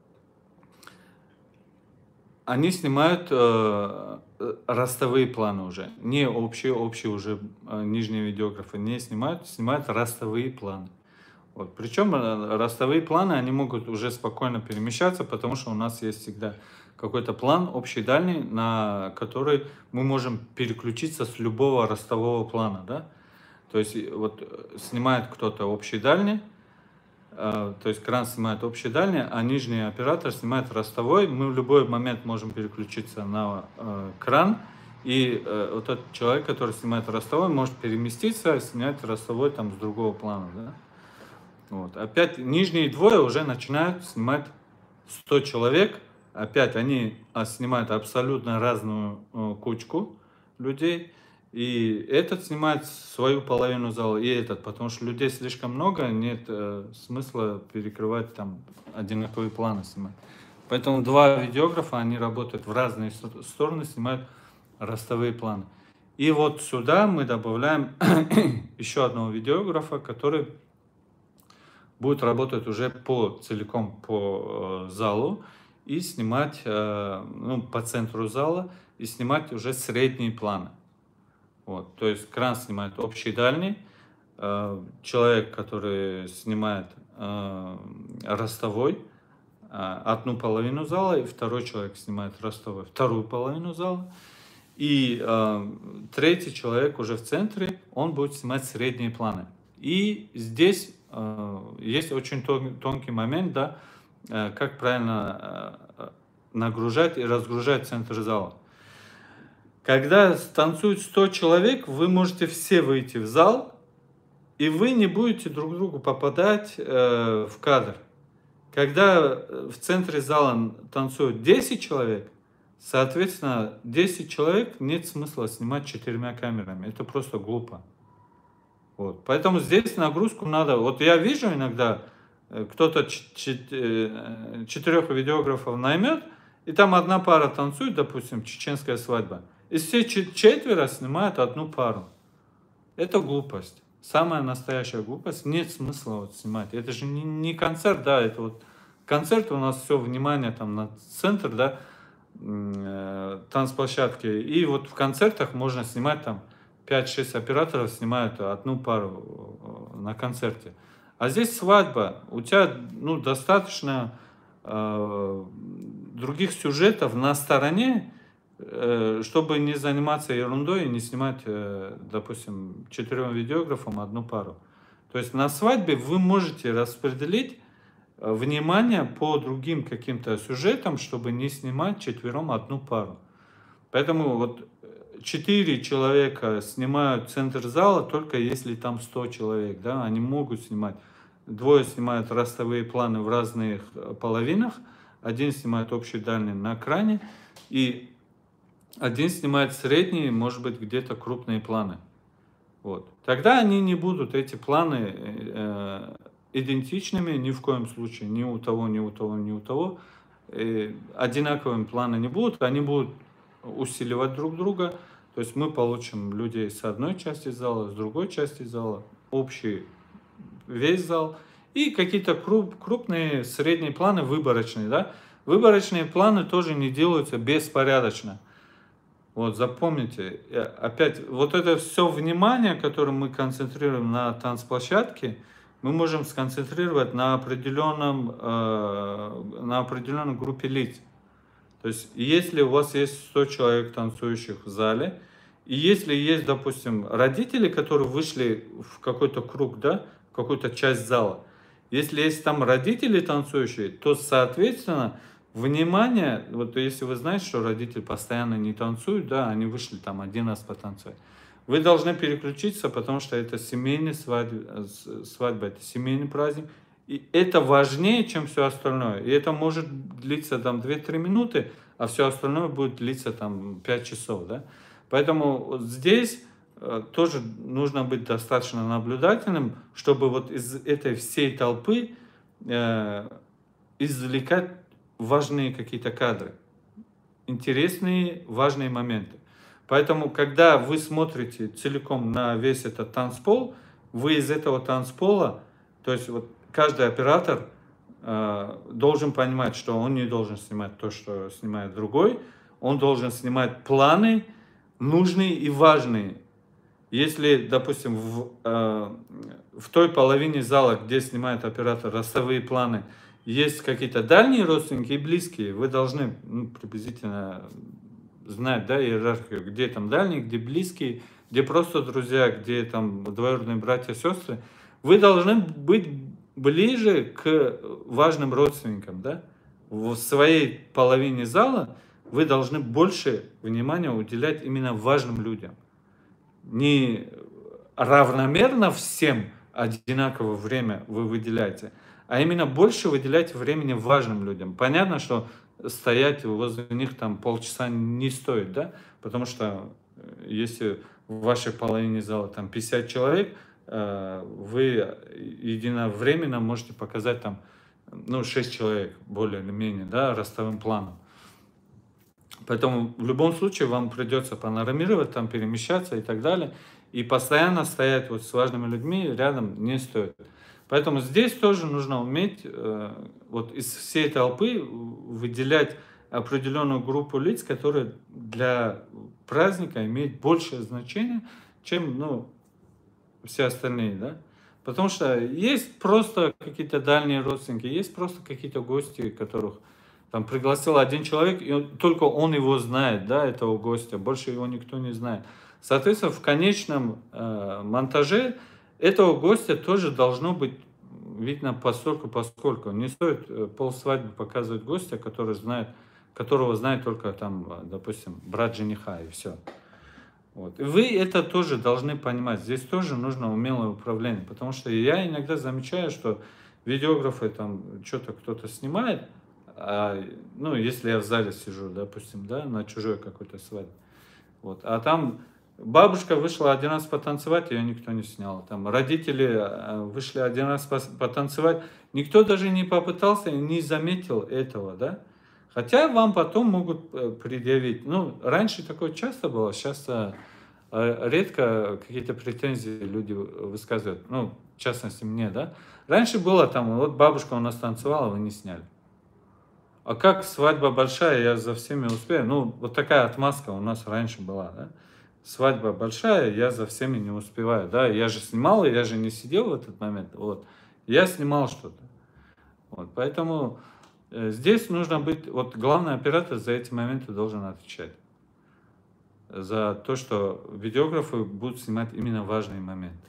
Они снимают э, ростовые планы уже, не общие, общие уже э, нижние видеографы не снимают, снимают ростовые планы. Вот. Причем э, ростовые планы, они могут уже спокойно перемещаться, потому что у нас есть всегда какой-то план общий дальний, на который мы можем переключиться с любого ростового плана, да? То есть вот снимает кто-то общий дальний, э, то есть кран снимает общий дальний, а нижний оператор снимает ростовой. Мы в любой момент можем переключиться на э, кран, и э, вот этот человек, который снимает ростовой, может переместиться и снять ростовой там с другого плана, да? Вот. Опять нижние двое уже начинают снимать сто человек. Опять они снимают абсолютно разную э, кучку людей. И этот снимает свою половину зала, и этот, потому что людей слишком много, нет э, смысла перекрывать там одинаковые планы снимать. Поэтому два видеографа, они работают в разные стороны, снимают ростовые планы. И вот сюда мы добавляем еще одного видеографа, который будет работать уже по, целиком по э, залу и снимать э, ну, по центру зала и снимать уже средние планы. Вот, то есть кран снимает общий и дальний, э, человек, который снимает э, ростовой, э, одну половину зала, и второй человек снимает ростовой, вторую половину зала. И э, третий человек уже в центре, он будет снимать средние планы. И здесь э, есть очень тон, тонкий момент, да, э, как правильно э, нагружать и разгружать центр зала. Когда танцует сто человек, вы можете все выйти в зал, и вы не будете друг другу попадать э, в кадр. Когда в центре зала танцуют десять человек, соответственно, десять человек нет смысла снимать четырьмя камерами. Это просто глупо. Вот. Поэтому здесь нагрузку надо... Вот я вижу иногда, кто-то четырех видеографов наймет, и там одна пара танцует, допустим, чеченская свадьба. И все четверо снимают одну пару. Это глупость. Самая настоящая глупость. Нет смысла вот снимать. Это же не, не концерт, да, это вот концерт, у нас все внимание там на центр, да, танцплощадке. И вот в концертах можно снимать там пять-шесть операторов снимают одну пару на концерте. А здесь свадьба. У тебя ну, достаточно э, других сюжетов на стороне, э, чтобы не заниматься ерундой и не снимать, э, допустим, четырем видеографам одну пару. То есть на свадьбе вы можете распределить внимание по другим каким-то сюжетам, чтобы не снимать четвером одну пару. Поэтому вот четыре человека снимают центр зала, только если там сто человек, да, они могут снимать. Двое снимают ростовые планы в разных половинах, один снимает общий дальний на экране, и один снимает средние, может быть, где-то крупные планы. Вот. Тогда они не будут, эти планы, э, идентичными ни в коем случае, ни у того, ни у того, ни у того. Э, одинаковыми планы не будут, они будут усиливать друг друга. То есть мы получим людей с одной части зала, с другой части зала, общий весь зал. И какие-то круп, крупные, средние планы, выборочные. Да? Выборочные планы тоже не делаются беспорядочно. Вот, запомните, опять, вот это все внимание, которое мы концентрируем на танцплощадке, мы можем сконцентрировать на определенном, э, на определенной группе лиц. То есть, если у вас есть сто человек танцующих в зале, и если есть, допустим, родители, которые вышли в какой-то круг, да, в какую-то часть зала, если есть там родители танцующие, то, соответственно, внимание, вот если вы знаете, что родители постоянно не танцуют, да, они вышли там один раз потанцевать, вы должны переключиться, потому что это семейная свадьба, свадьба, это семейный праздник, и это важнее, чем все остальное. И это может длиться там две-три минуты, а все остальное будет длиться там пять часов, да. Поэтому вот здесь э, тоже нужно быть достаточно наблюдательным, чтобы вот из этой всей толпы э, извлекать важные какие-то кадры, интересные, важные моменты. Поэтому, когда вы смотрите целиком на весь этот танцпол, вы из этого танцпола, то есть вот каждый оператор э, должен понимать, что он не должен снимать то, что снимает другой, он должен снимать планы нужные и важные. Если, допустим, в, э, в той половине зала, где снимает оператор ростовые планы, есть какие-то дальние родственники и близкие, вы должны ну, приблизительно знать, да, иерархию, где там дальние, где близкие, где просто друзья, где там двоюродные братья, сестры. Вы должны быть ближе к важным родственникам, да. В своей половине зала вы должны больше внимания уделять именно важным людям. Не равномерно всем одинаковое время вы выделяете, а именно больше выделяйте времени важным людям. Понятно, что стоять возле них там полчаса не стоит, да, потому что если в вашей половине зала там пятьдесят человек, вы единовременно можете показать там ну, шесть человек более или менее, да, ростовым планом. Поэтому в любом случае вам придется панорамировать, там перемещаться и так далее. И постоянно стоять вот с важными людьми рядом не стоит. Поэтому здесь тоже нужно уметь э, вот из всей толпы выделять определенную группу лиц, которые для праздника имеют большее значение, чем ну, все остальные. Да? Потому что есть просто какие-то дальние родственники, есть просто какие-то гости, которых там пригласил один человек, и он, только он его знает, да, этого гостя, больше его никто не знает. Соответственно, в конечном э, монтаже этого гостя тоже должно быть видно постольку, поскольку. Не стоит полсвадьбы показывать гостя, который знает, которого знает только там, допустим, брат жениха и все. Вот. И вы это тоже должны понимать. Здесь тоже нужно умелое управление, потому что я иногда замечаю, что видеографы там что-то кто-то снимает, а, ну, если я в зале сижу, допустим, да, на чужой какой-то свадьбе, вот, а там бабушка вышла один раз потанцевать, ее никто не снял. Там родители вышли один раз потанцевать, никто даже не попытался, не заметил этого, да. Хотя вам потом могут предъявить. Ну, раньше такое часто было, сейчас редко какие-то претензии люди высказывают. Ну, в частности, мне, да. Раньше было там, вот бабушка у нас танцевала, вы не сняли. а как свадьба большая, я за всеми успею? Ну, вот такая отмазка у нас раньше была, да? Свадьба большая, я за всеми не успеваю, да? Я же снимал, я же не сидел в этот момент, вот. Я снимал что-то. Вот, поэтому э, здесь нужно быть, вот главный оператор за эти моменты должен отвечать. За то, что видеографы будут снимать именно важные моменты.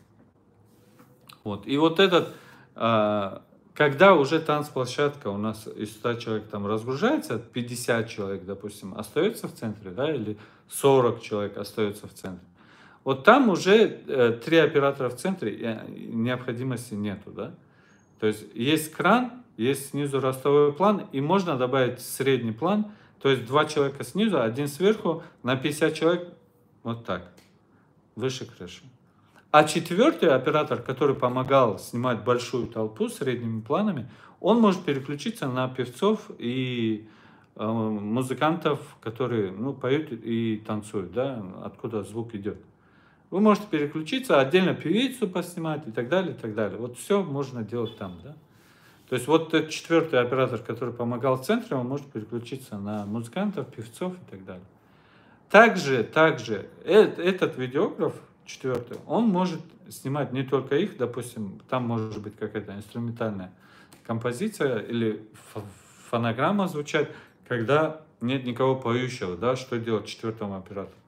Вот. И вот этот, а, когда уже танцплощадка у нас из ста человек там разгружается, пятьдесят человек, допустим, остается в центре, да, или сорок человек остается в центре. Вот там уже э, три оператора в центре, и необходимости нету, да. То есть есть кран, есть снизу ростовой план, и можно добавить средний план, то есть два человека снизу, один сверху, на пятьдесят человек, вот так, выше крыши. А четвертый оператор, который помогал снимать большую толпу средними планами, он может переключиться на певцов и э, музыкантов, которые ну, поют и танцуют, да, откуда звук идет. Вы можете переключиться, отдельно певицу поснимать и так далее, и так далее. Вот все можно делать там, да. То есть вот этот четвертый оператор, который помогал в центре, он может переключиться на музыкантов, певцов и так далее. Также, также этот видеограф, четвертый, он может снимать не только их, допустим, там может быть какая-то инструментальная композиция или фонограмма звучать, когда нет никого поющего, да, что делать четвертому оператору.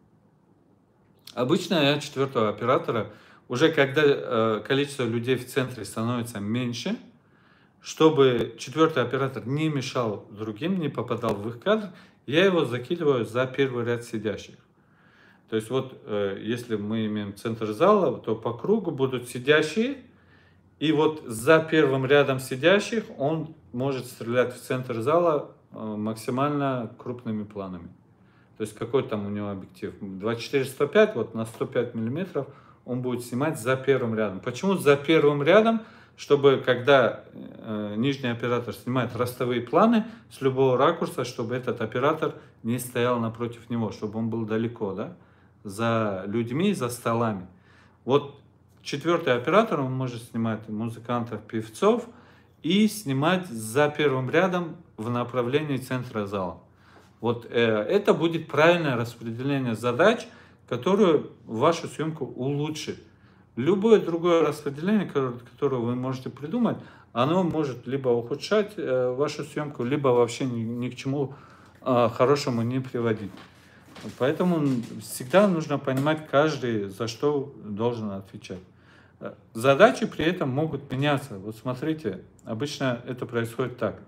Обычно я четвертого оператора, уже когда э, количество людей в центре становится меньше, чтобы четвертый оператор не мешал другим, не попадал в их кадр, я его закидываю за первый ряд сидящих. То есть вот, э, если мы имеем центр зала, то по кругу будут сидящие, и вот за первым рядом сидящих он может стрелять в центр зала э, максимально крупными планами. То есть какой там у него объектив? двадцать четыре сто пять, вот на сто пять миллиметров он будет снимать за первым рядом. Почему за первым рядом? Чтобы когда э, нижний оператор снимает ростовые планы с любого ракурса, чтобы этот оператор не стоял напротив него, чтобы он был далеко, да, за людьми, за столами. Вот четвертый оператор, он может снимать музыкантов, певцов и снимать за первым рядом в направлении центра зала. Вот э, это будет правильное распределение задач, которое вашу съемку улучшит. Любое другое распределение, которое вы можете придумать, оно может либо ухудшать э, вашу съемку, либо вообще ни, ни к чему э, хорошему не приводить. Поэтому всегда нужно понимать, каждый за что должен отвечать. Задачи при этом могут меняться. Вот смотрите, обычно это происходит так.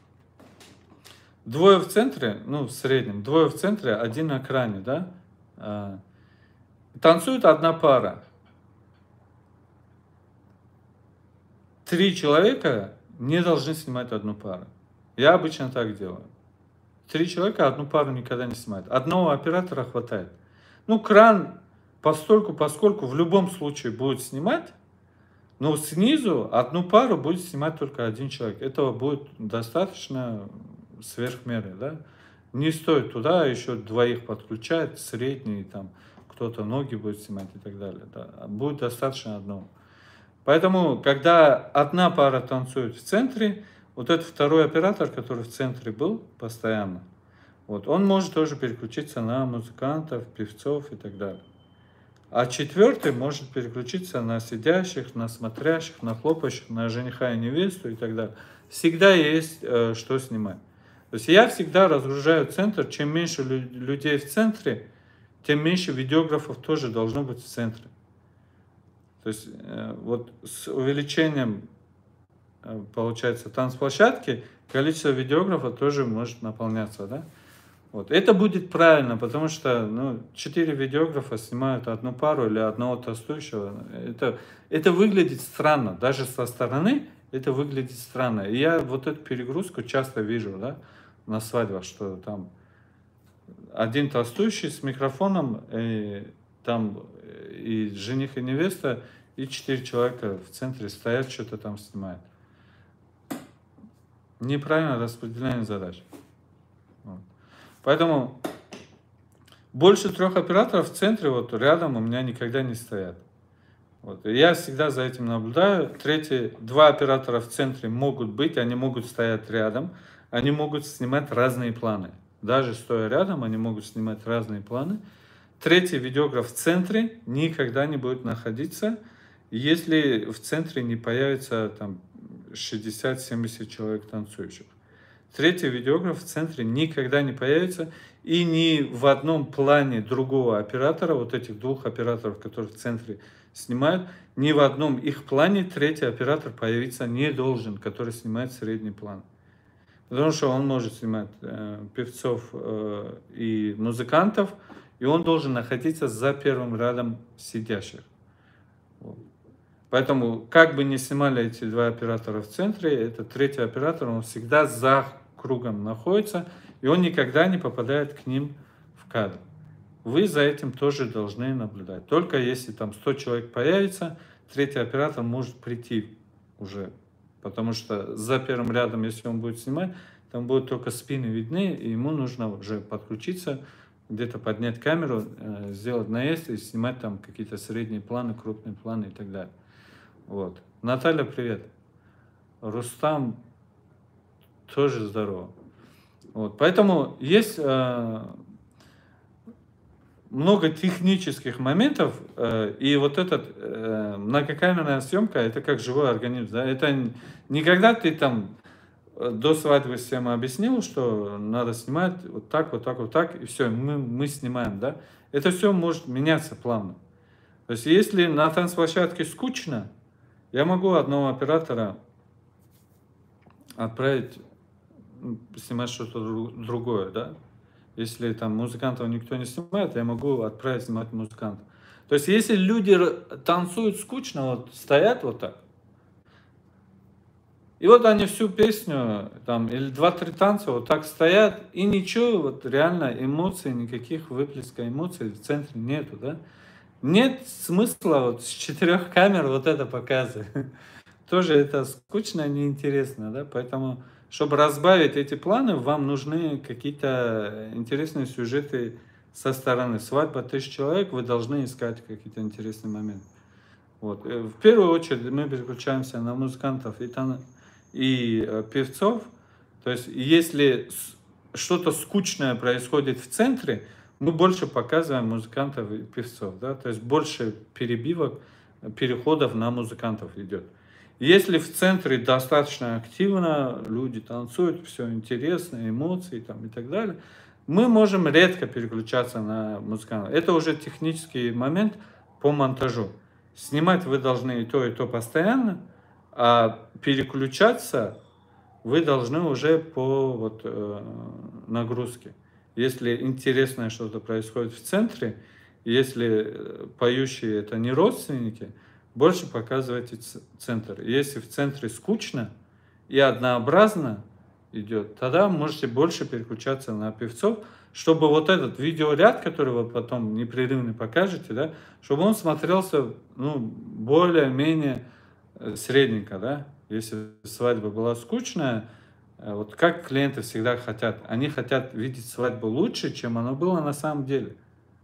Двое в центре, ну в среднем, двое в центре, один на экране, да? Э, танцует одна пара. Три человека не должны снимать одну пару. Я обычно так делаю. Три человека одну пару никогда не снимают. Одного оператора хватает. Ну, кран постольку, поскольку в любом случае будет снимать, но снизу одну пару будет снимать только один человек. Этого будет достаточно сверх меры, да? Не стоит туда еще двоих подключать, средний, там, кто-то ноги будет снимать и так далее. Да? Будет достаточно одного. Поэтому, когда одна пара танцует в центре, вот этот второй оператор, который в центре был постоянно, вот, он может тоже переключиться на музыкантов, певцов и так далее. А четвертый может переключиться на сидящих, на смотрящих, на хлопающих, на жениха и невесту и так далее. Всегда есть э, что снимать. То есть я всегда разгружаю центр. Чем меньше лю людей в центре, тем меньше видеографов тоже должно быть в центре. То есть э, вот с увеличением, э, получается, танцплощадки, количество видеографов тоже может наполняться, да? Вот. Это будет правильно, потому что ну, четыре видеографа снимают одну пару или одного танцующего. Это, это выглядит странно, даже со стороны это выглядит странно. И я вот эту перегрузку часто вижу, да, на свадьбах, что там один танцующий с микрофоном, и там и жених, и невеста, и четыре человека в центре стоят, что-то там снимают. Неправильное распределение задач. Вот. Поэтому больше трех операторов в центре, вот рядом у меня никогда не стоят. Вот. И я всегда за этим наблюдаю. Третьи, два оператора в центре могут быть, они могут стоять рядом. они могут снимать разные планы. Даже стоя рядом, они могут снимать разные планы. Третий видеограф в центре никогда не будет находиться, если в центре не появится там шестьдесят-семьдесят человек танцующих. Третий видеограф в центре никогда не появится, и ни в одном плане другого оператора, вот этих двух операторов, которые в центре снимают, ни в одном их плане третий оператор появиться не должен, который снимает средний план. Потому что он может снимать э, певцов э, и музыкантов, и он должен находиться за первым рядом сидящих. Вот. Поэтому, как бы ни снимали эти два оператора в центре, этот третий оператор, он всегда за кругом находится, и он никогда не попадает к ним в кадр. Вы за этим тоже должны наблюдать. Только если там сто человек появится, третий оператор может прийти уже. Потому что за первым рядом, если он будет снимать, там будут только спины видны, и ему нужно уже подключиться, где-то поднять камеру, сделать наезд и снимать там какие-то средние планы, крупные планы и так далее. Вот. Наталья, привет. Рустам, тоже здорово. Вот. Поэтому есть э, много технических моментов, э, и вот эта э, многокамерная съемка, это как живой организм. Да? Это не когда ты там до свадьбы всем объяснил, что надо снимать вот так, вот так, вот так, и все, мы, мы снимаем. Да? Это все может меняться плавно. То есть если на танцплощадке скучно, я могу одного оператора отправить снимать что-то другое, да? Если там музыкантов никто не снимает, я могу отправить снимать музыкантов. То есть если люди танцуют скучно, вот стоят вот так, и вот они всю песню, там, или два-три танца вот так стоят, и ничего, вот реально эмоций, никаких выплеска эмоций в центре нету, да? Нет смысла вот с четырех камер вот это показывать. Тоже это скучно, неинтересно, да? Поэтому, чтобы разбавить эти планы, вам нужны какие-то интересные сюжеты со стороны. Свадьба тысяч человек, вы должны искать какие-то интересные моменты. Вот. В первую очередь мы переключаемся на музыкантов и, тан... и э, певцов. То есть, если что-то скучное происходит в центре, мы больше показываем музыкантов и певцов. Да? То есть, больше перебивок, переходов на музыкантов идет. Если в центре достаточно активно, люди танцуют, все интересно, эмоции там, и так далее, мы можем редко переключаться на музыкантов. Это уже технический момент по монтажу. Снимать вы должны и то, и то постоянно, а переключаться вы должны уже по вот, э, нагрузке. Если интересное что-то происходит в центре, если поющие это не родственники, больше показывайте центр. Если в центре скучно и однообразно идет, тогда можете больше переключаться на певцов, чтобы вот этот видеоряд, который вы потом непрерывно покажете, да, чтобы он смотрелся ну, более-менее средненько. Да? Если свадьба была скучная, вот как клиенты всегда хотят, они хотят видеть свадьбу лучше, чем она была на самом деле.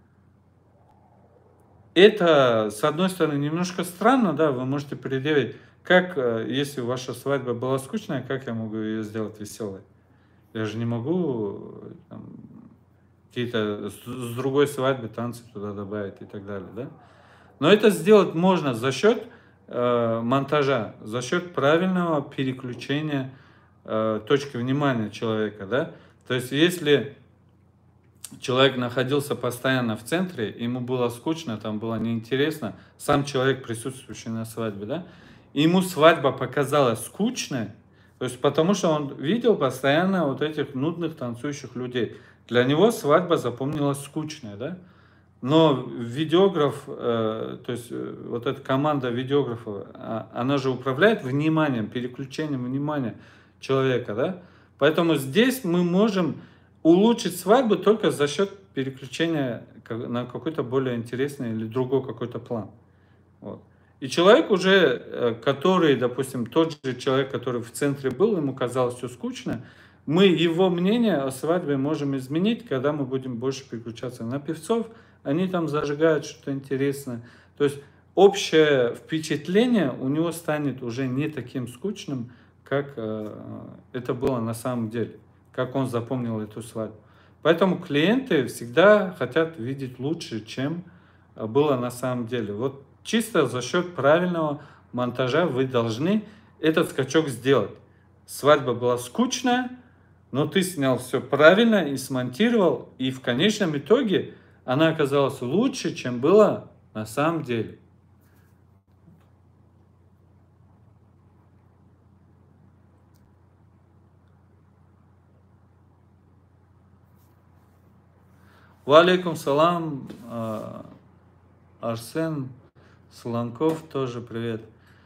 Это, с одной стороны, немножко странно, да, вы можете предъявить, как, если ваша свадьба была скучная, как я могу ее сделать веселой? Я же не могу там, какие-то с, с другой свадьбы танцы туда добавить и так далее, да? Но это сделать можно за счет э, монтажа, за счет правильного переключения э, точки внимания человека, да? То есть, если человек находился постоянно в центре, ему было скучно, там было неинтересно, сам человек, присутствующий на свадьбе, да, и ему свадьба показалась скучной, то есть потому что он видел постоянно вот этих нудных танцующих людей. Для него свадьба запомнилась скучной, да, но видеограф, э, то есть вот эта команда видеографов, она же управляет вниманием, переключением внимания человека, да, поэтому здесь мы можем улучшить свадьбу только за счет переключения на какой-то более интересный или другой какой-то план. Вот. И человек уже, который, допустим, тот же человек, который в центре был, ему казалось все скучно, мы его мнение о свадьбе можем изменить, когда мы будем больше переключаться на певцов, они там зажигают что-то интересное. То есть общее впечатление у него станет уже не таким скучным, как э, это было на самом деле, как он запомнил эту свадьбу. Поэтому клиенты всегда хотят видеть лучше, чем было на самом деле. Вот чисто за счет правильного монтажа вы должны этот скачок сделать. Свадьба была скучная, но ты снял все правильно и смонтировал, и в конечном итоге она оказалась лучше, чем было на самом деле. Валейкум салам, Арсен Солонков, тоже привет.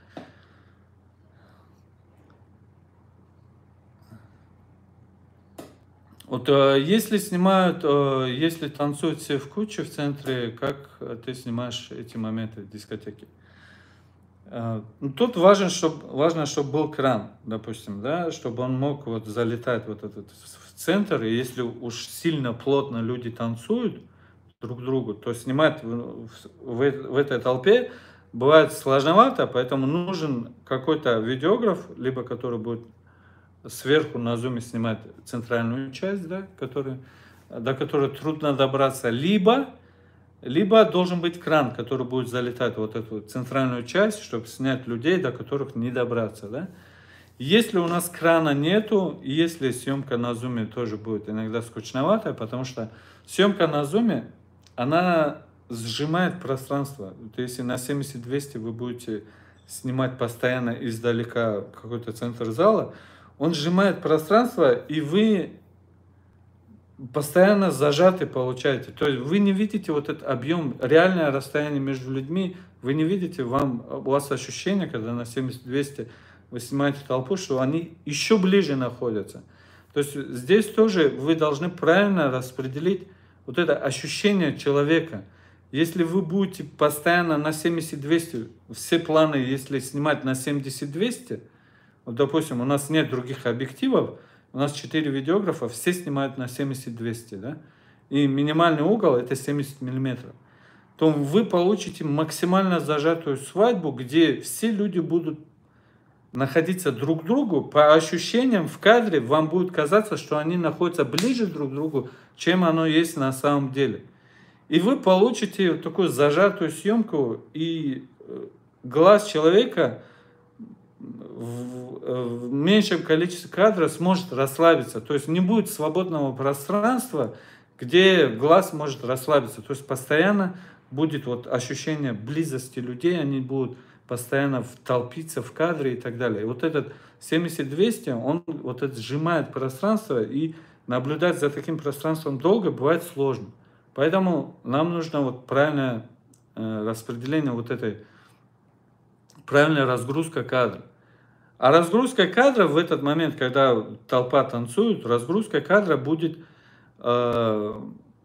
Вот если снимают, если танцуют все в кучу в центре, как ты снимаешь эти моменты в дискотеке? Тут важно, чтобы, важно, чтобы был кран, допустим, да, чтобы он мог вот залетать вот этот в центр, и если уж сильно плотно люди танцуют друг другу, то снимать в, в, в этой толпе бывает сложновато, поэтому нужен какой-то видеограф, либо который будет сверху на зуме снимать центральную часть, да, который, до которой трудно добраться, либо, либо должен быть кран, который будет залетать вот эту центральную часть, чтобы снять людей, до которых не добраться. Да. Если у нас крана нету, и если съемка на зуме тоже будет иногда скучноватая, потому что съемка на зуме, она сжимает пространство. То есть, если на семьдесят двести вы будете снимать постоянно издалека какой-то центр зала, он сжимает пространство, и вы постоянно зажаты получаете. То есть вы не видите вот этот объем, реальное расстояние между людьми, вы не видите, вам, у вас ощущение, когда на семьдесят двести вы снимаете толпу, что они еще ближе находятся. То есть здесь тоже вы должны правильно распределить вот это ощущение человека. Если вы будете постоянно на семьдесят двести, все планы, если снимать на семьдесят двести, вот, допустим, у нас нет других объективов, у нас четыре видеографа, все снимают на семьдесят двести, да? И минимальный угол это семьдесят миллиметров. То вы получите максимально зажатую свадьбу, где все люди будут находиться друг к другу. По ощущениям в кадре вам будет казаться, что они находятся ближе друг к другу, чем оно есть на самом деле. И вы получите такую зажатую съемку, и глаз человека в, в меньшем количестве кадров сможет расслабиться. То есть не будет свободного пространства, где глаз может расслабиться. То есть постоянно будет вот ощущение близости людей, они будут постоянно втолпиться в кадре и так далее. И вот этот семьдесят двести, он вот это сжимает пространство, и наблюдать за таким пространством долго бывает сложно. Поэтому нам нужно вот правильное э, распределение вот этой, правильная разгрузка кадра. А разгрузка кадра в этот момент, когда толпа танцует, разгрузка кадра будет э,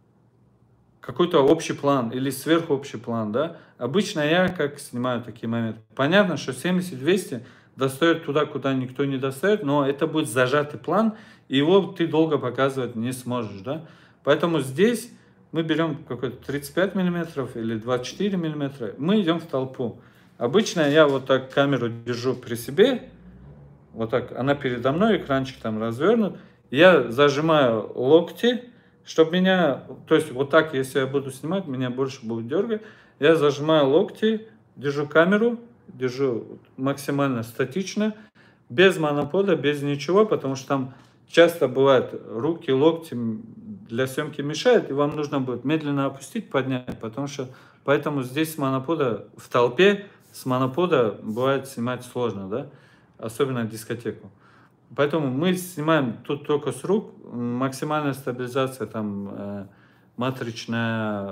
какой-то общий план или сверхобщий план. Да? Обычно я как снимаю такие моменты. Понятно, что семьдесят двести достает туда, куда никто не достает, но это будет зажатый план, и его ты долго показывать не сможешь. Да? Поэтому здесь мы берем какой-то тридцать пять миллиметров или двадцать четыре миллиметра, мы идем в толпу. Обычно я вот так камеру держу при себе, вот так, она передо мной, экранчик там развернут. Я зажимаю локти, чтобы меня, то есть вот так, если я буду снимать, меня больше будет дергать. Я зажимаю локти, держу камеру, держу максимально статично, без монопода, без ничего, потому что там часто бывает руки, локти для съемки мешают, и вам нужно будет медленно опустить, поднять, потому что, поэтому здесь с монопода, в толпе, с монопода бывает снимать сложно, да? Особенно дискотеку. Поэтому мы снимаем тут только с рук, максимальная стабилизация, там, э, матричная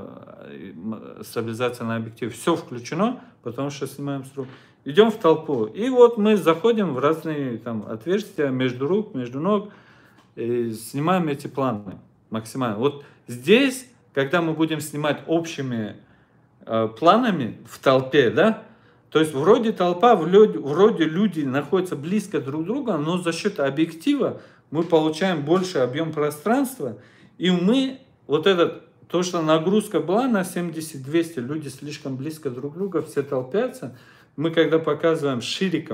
э, стабилизация на объектив. Все включено, потому что снимаем с рук. Идем в толпу. И вот мы заходим в разные там отверстия между рук, между ног, и снимаем эти планы максимально. Вот здесь, когда мы будем снимать общими э, планами в толпе, да, то есть вроде толпа, вроде люди находятся близко друг к другу, но за счет объектива мы получаем больше объем пространства, и мы, вот этот, то, что нагрузка была на семьдесят двести, люди слишком близко друг к другу, все толпятся, мы когда показываем шириком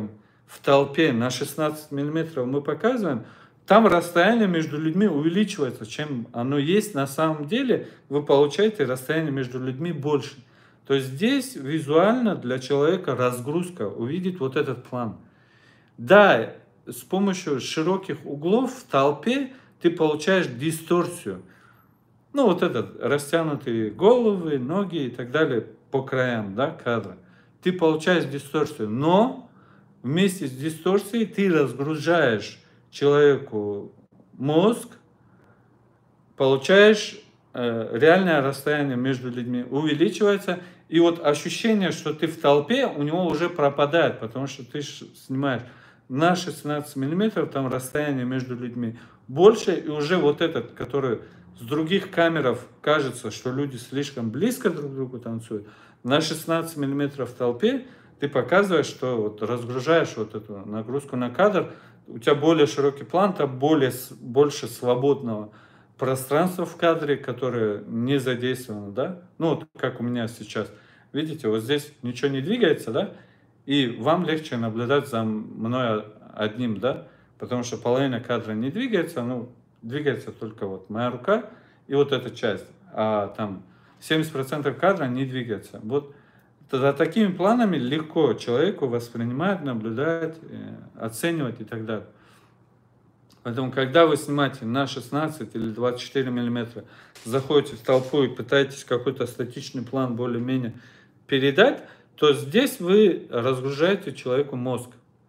в толпе на шестнадцать миллиметров мы показываем, там расстояние между людьми увеличивается, чем оно есть на самом деле, вы получаете расстояние между людьми больше. То есть здесь визуально для человека разгрузка, увидеть вот этот план. Да, с помощью широких углов в толпе ты получаешь дисторсию. Ну, вот этот, растянутые головы, ноги и так далее по краям, да, кадра. Ты получаешь дисторсию, но вместе с дисторсией ты разгружаешь человеку мозг, получаешь э, реальное расстояние между людьми увеличивается, и вот ощущение, что ты в толпе, у него уже пропадает, потому что ты снимаешь на шестнадцать миллиметров, там расстояние между людьми больше, и уже вот этот, который с других камеров кажется, что люди слишком близко друг к другу танцуют, на шестнадцать миллиметров в толпе ты показываешь, что вот разгружаешь вот эту нагрузку на кадр, у тебя более широкий план, там более, больше свободного пространства в кадре, которое не задействовано, да? Ну, вот как у меня сейчас. Видите, вот здесь ничего не двигается, да? И вам легче наблюдать за мной одним, да? Потому что половина кадра не двигается, ну, двигается только вот моя рука и вот эта часть. А там семьдесят процентов кадра не двигается. Вот тогда такими планами легко человеку воспринимать, наблюдать, оценивать и так далее. Поэтому, когда вы снимаете на шестнадцать или двадцать четыре миллиметра, заходите в толпу и пытаетесь какой-то статичный план более-менее передать, то здесь вы разгружаете человеку мозг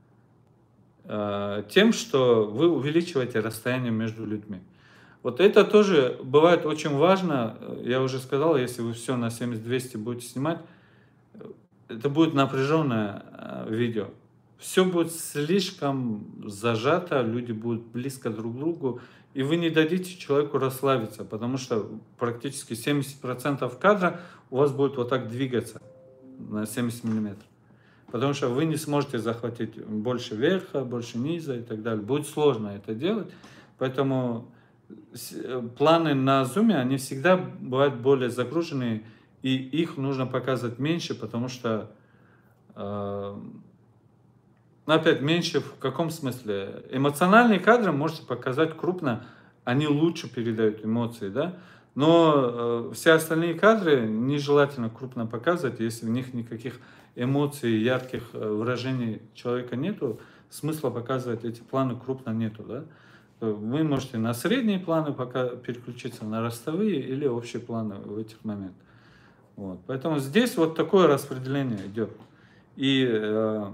э, тем, что вы увеличиваете расстояние между людьми. Вот это тоже бывает очень важно. Я уже сказал, если вы все на семьдесят двести будете снимать, это будет напряженное э, видео. Все будет слишком зажато, люди будут близко друг к другу, и вы не дадите человеку расслабиться, потому что практически семьдесят процентов кадра у вас будет вот так двигаться на семьдесят миллиметров. Потому что вы не сможете захватить больше верха, больше низа и так далее. Будет сложно это делать, поэтому планы на зуме, они всегда бывают более загруженные, и их нужно показывать меньше, потому что... Э, Но опять меньше в каком смысле? Эмоциональные кадры можете показать крупно, они лучше передают эмоции, да? Но э, все остальные кадры нежелательно крупно показывать, если в них никаких эмоций, ярких э, выражений человека нету, смысла показывать эти планы крупно нету, да? Вы можете на средние планы пока переключиться, на ростовые или общие планы в этих моментах. Вот. Поэтому здесь вот такое распределение идет. И... Э,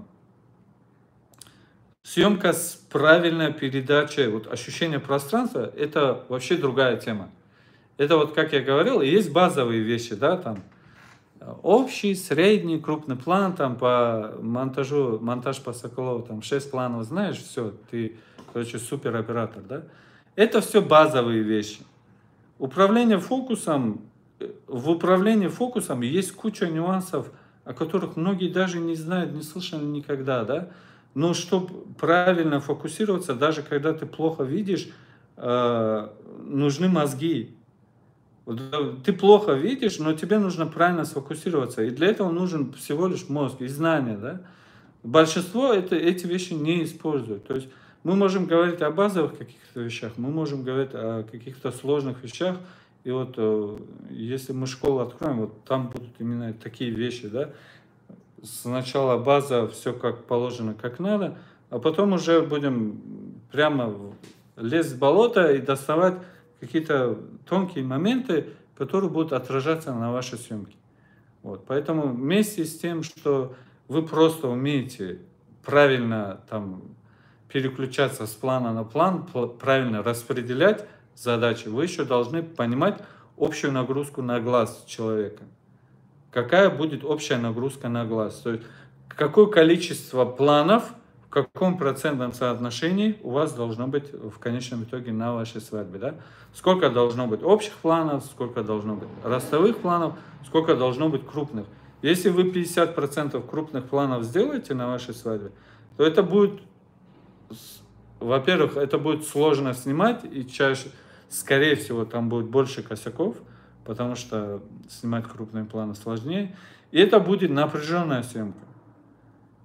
Съемка с правильной передачей, вот ощущение пространства, это вообще другая тема. Это вот, как я говорил, есть базовые вещи, да, там, общий, средний, крупный план, там, по монтажу, монтаж по Соколову, там, шесть планов, знаешь, все, ты, короче, супер оператор, да. Это все базовые вещи. Управление фокусом, в управлении фокусом есть куча нюансов, о которых многие даже не знают, не слышали никогда, да. Но чтобы правильно фокусироваться, даже когда ты плохо видишь, э, нужны мозги. Ты плохо видишь, но тебе нужно правильно сфокусироваться. И для этого нужен всего лишь мозг и знания. Да? Большинство это, эти вещи не используют. То есть мы можем говорить о базовых каких-то вещах, мы можем говорить о каких-то сложных вещах. И вот э, если мы школу откроем, вот там будут именно такие вещи, да. Сначала база, все как положено, как надо, а потом уже будем прямо лезть в болото и доставать какие-то тонкие моменты, которые будут отражаться на вашей съемке. Вот. Поэтому вместе с тем, что вы просто умеете правильно там, переключаться с плана на план, правильно распределять задачи, вы еще должны понимать общую нагрузку на глаз человека. Какая будет общая нагрузка на глаз. То есть, какое количество планов, в каком процентном соотношении у вас должно быть в конечном итоге на вашей свадьбе. Да? Сколько должно быть общих планов, сколько должно быть ростовых планов, сколько должно быть крупных. Если вы пятьдесят процентов крупных планов сделаете на вашей свадьбе, то это будет, во-первых, это будет сложно снимать, и чаще, скорее всего, там будет больше косяков, потому что снимать крупные планы сложнее. И это будет напряженная съемка.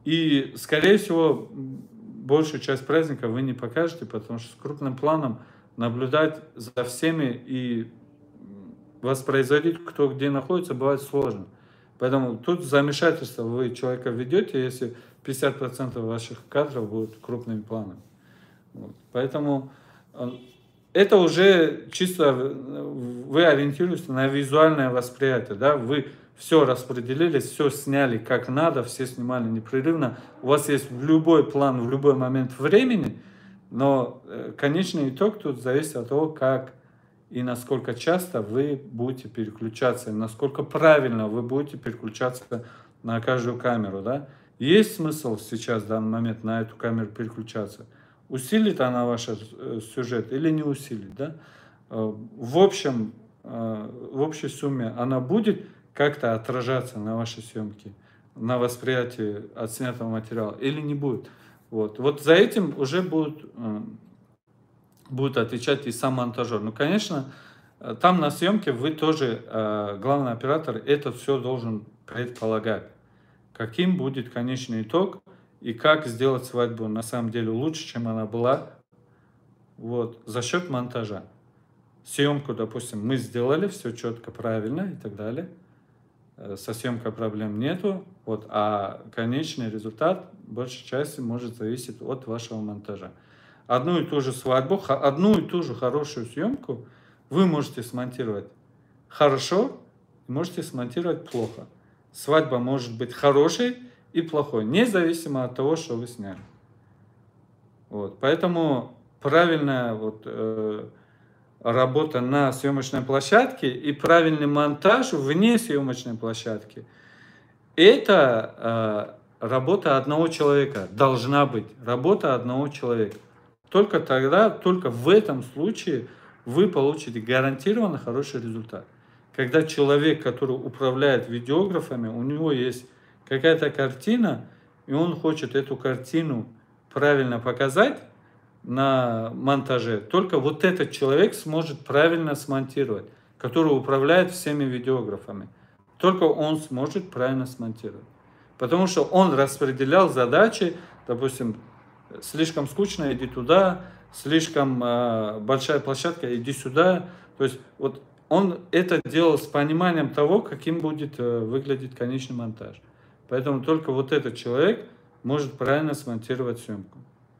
И, скорее всего, большую часть праздника вы не покажете, потому что с крупным планом наблюдать за всеми и воспроизводить, кто где находится, бывает сложно. Поэтому тут замешательство вы человека ведете, если пятьдесят процентов ваших кадров будут крупными планами. Вот. Поэтому это уже чисто вы ориентируетесь на визуальное восприятие. Да? Вы все распределили, все сняли как надо, все снимали непрерывно. У вас есть любой план в любой момент времени, но конечный итог тут зависит от того, как и насколько часто вы будете переключаться, насколько правильно вы будете переключаться на каждую камеру. Да? Есть смысл сейчас в данный момент на эту камеру переключаться? Усилит она ваш сюжет или не усилит? Да? В общем, в общей сумме она будет как-то отражаться на вашей съемке, на восприятии отснятого материала или не будет? Вот, вот за этим уже будут... будет отвечать и сам монтажер. Ну, конечно, там на съемке вы тоже, главный оператор, это все должен предполагать. Каким будет конечный итог и как сделать свадьбу на самом деле лучше, чем она была, вот, за счет монтажа. Съемку, допустим, мы сделали, все четко, правильно и так далее. Со съемкой проблем нету, вот, а конечный результат в большей части может зависеть от вашего монтажа. Одну и ту же свадьбу, одну и ту же хорошую съемку вы можете смонтировать хорошо, можете смонтировать плохо. Свадьба может быть хорошей и плохой, независимо от того, что вы сняли. Вот. Поэтому правильная вот, э, работа на съемочной площадке и правильный монтаж вне съемочной площадки – это э, работа одного человека, должна быть работа одного человека. Только тогда, только в этом случае вы получите гарантированно хороший результат. Когда человек, который управляет видеографами, у него есть какая-то картина, и он хочет эту картину правильно показать на монтаже, только вот этот человек сможет правильно смонтировать, который управляет всеми видеографами. Только он сможет правильно смонтировать. Потому что он распределял задачи, допустим, слишком скучно, иди туда, слишком э, большая площадка, иди сюда. То есть вот он это делал с пониманием того, каким будет э, выглядеть конечный монтаж. Поэтому только вот этот человек может правильно смонтировать съемку.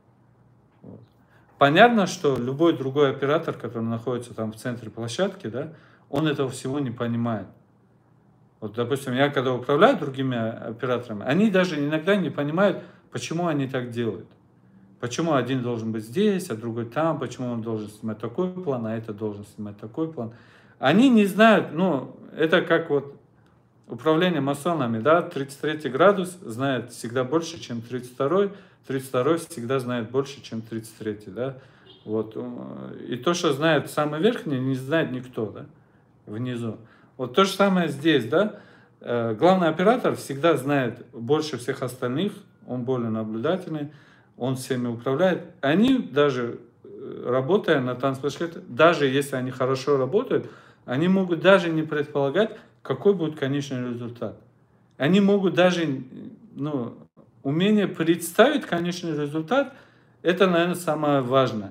Вот. Понятно, что любой другой оператор, который находится там в центре площадки, да, он этого всего не понимает. Вот, допустим, я когда управляю другими операторами, они даже иногда не понимают, почему они так делают. Почему один должен быть здесь, а другой там, почему он должен снимать такой план, а этот должен снимать такой план. Они не знают, ну, это как вот управление масонами, да, тридцать третий градус знает всегда больше, чем тридцать второй, тридцать второй всегда знает больше, чем тридцать третий, да. Вот. И то, что знает самый верхний, не знает никто, да, внизу. Вот то же самое здесь, да. Главный оператор всегда знает больше всех остальных, он более наблюдательный. Он всеми управляет. Они даже, работая на танцплощадке, даже если они хорошо работают, они могут даже не предполагать, какой будет конечный результат. Они могут даже, ну, умение представить конечный результат, это, наверное, самое важное.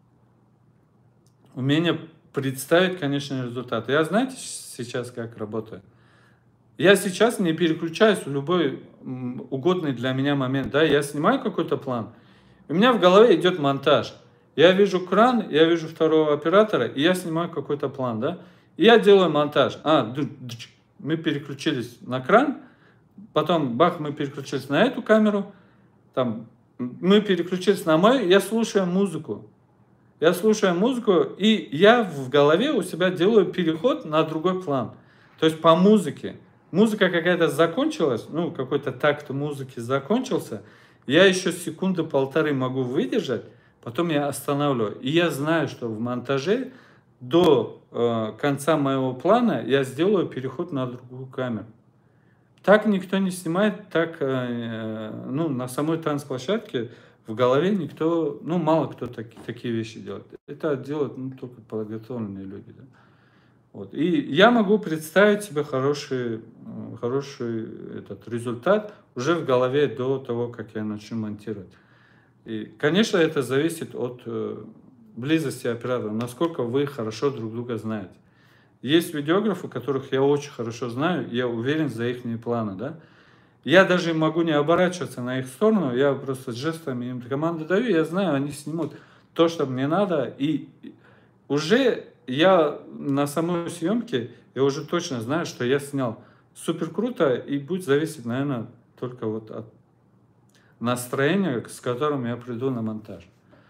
Умение представить конечный результат. Я, знаете, сейчас как работаю? Я сейчас не переключаюсь в любой угодный для меня момент. Да? Я снимаю какой-то план, у меня в голове идет монтаж. Я вижу кран, я вижу второго оператора, и я снимаю какой-то план. Да? И я делаю монтаж. А, мы переключились на кран, потом бах, мы переключились на эту камеру, там, мы переключились на мою, я слушаю музыку. Я слушаю музыку, и я в голове у себя делаю переход на другой план. То есть по музыке. Музыка какая-то закончилась, ну, какой-то такт музыки закончился, я еще секунды-полторы могу выдержать, потом я останавливаю. И я знаю, что в монтаже до э, конца моего плана я сделаю переход на другую камеру. Так никто не снимает, так э, ну, на самой танцплощадке в голове никто, ну, мало кто так, такие вещи делает. Это делают, ну, только подготовленные люди. Да? Вот. И я могу представить себе хороший хороший этот результат уже в голове до того, как я начну монтировать. И, конечно, это зависит от э, близости оператора, насколько вы хорошо друг друга знаете. Есть видеографы, которых я очень хорошо знаю, я уверен за их планы, да. Я даже могу не оборачиваться на их сторону, я просто жестами им команду даю, я знаю, они снимут то, что мне надо, и уже я на самой съемке, я уже точно знаю, что я снял супер круто, и будет зависеть, наверное, только вот от настроения, с которым я приду на монтаж.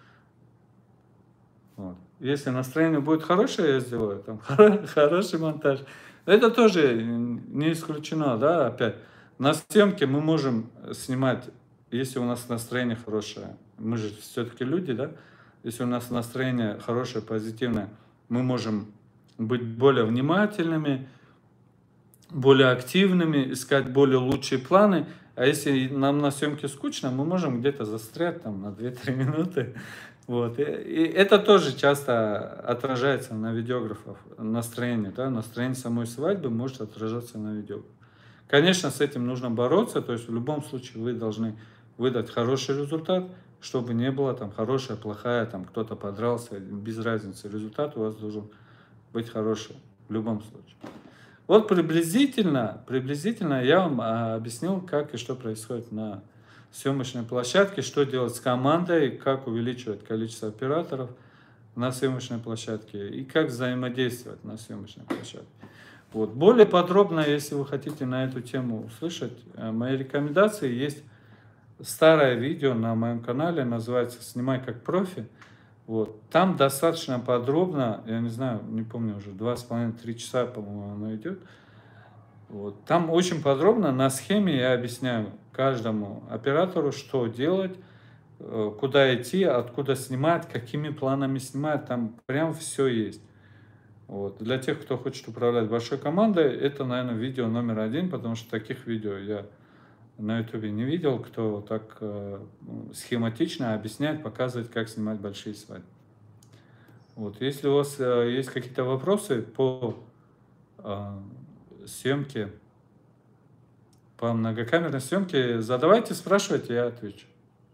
Вот. Если настроение будет хорошее, я сделаю там хороший монтаж. Это тоже не исключено, да, опять. На съемке мы можем снимать, если у нас настроение хорошее. Мы же все-таки люди, да. Если у нас настроение хорошее, позитивное, мы можем быть более внимательными, более активными, искать более лучшие планы. А если нам на съемке скучно, мы можем где-то застрять там на две-три минуты. Вот. И, и это тоже часто отражается на видеографов, настроение, да, настроение самой свадьбы может отражаться на видеографах. Конечно, с этим нужно бороться, то есть в любом случае вы должны выдать хороший результат, чтобы не было там хорошая, плохая, там кто-то подрался, без разницы, результат у вас должен быть хороший в любом случае. Вот приблизительно, приблизительно я вам объяснил, как и что происходит на съемочной площадке, что делать с командой, как увеличивать количество операторов на съемочной площадке и как взаимодействовать на съемочной площадке. Вот. Более подробно, если вы хотите на эту тему услышать, мои рекомендации, есть старое видео на моем канале, называется «Снимай как профи». Вот. Там достаточно подробно, я не знаю, не помню уже, два с половиной-три часа, по-моему, оно идет. Вот. Там очень подробно на схеме я объясняю каждому оператору, что делать, куда идти, откуда снимать, какими планами снимать, там прям все есть. Вот. Для тех, кто хочет управлять большой командой, это, наверное, видео номер один, потому что таких видео я на ютубе не видел, кто так э, схематично объясняет, показывает, как снимать большие свадьбы. Вот. Если у вас э, есть какие-то вопросы по э, съемке, по многокамерной съемке, задавайте, спрашивайте, я отвечу.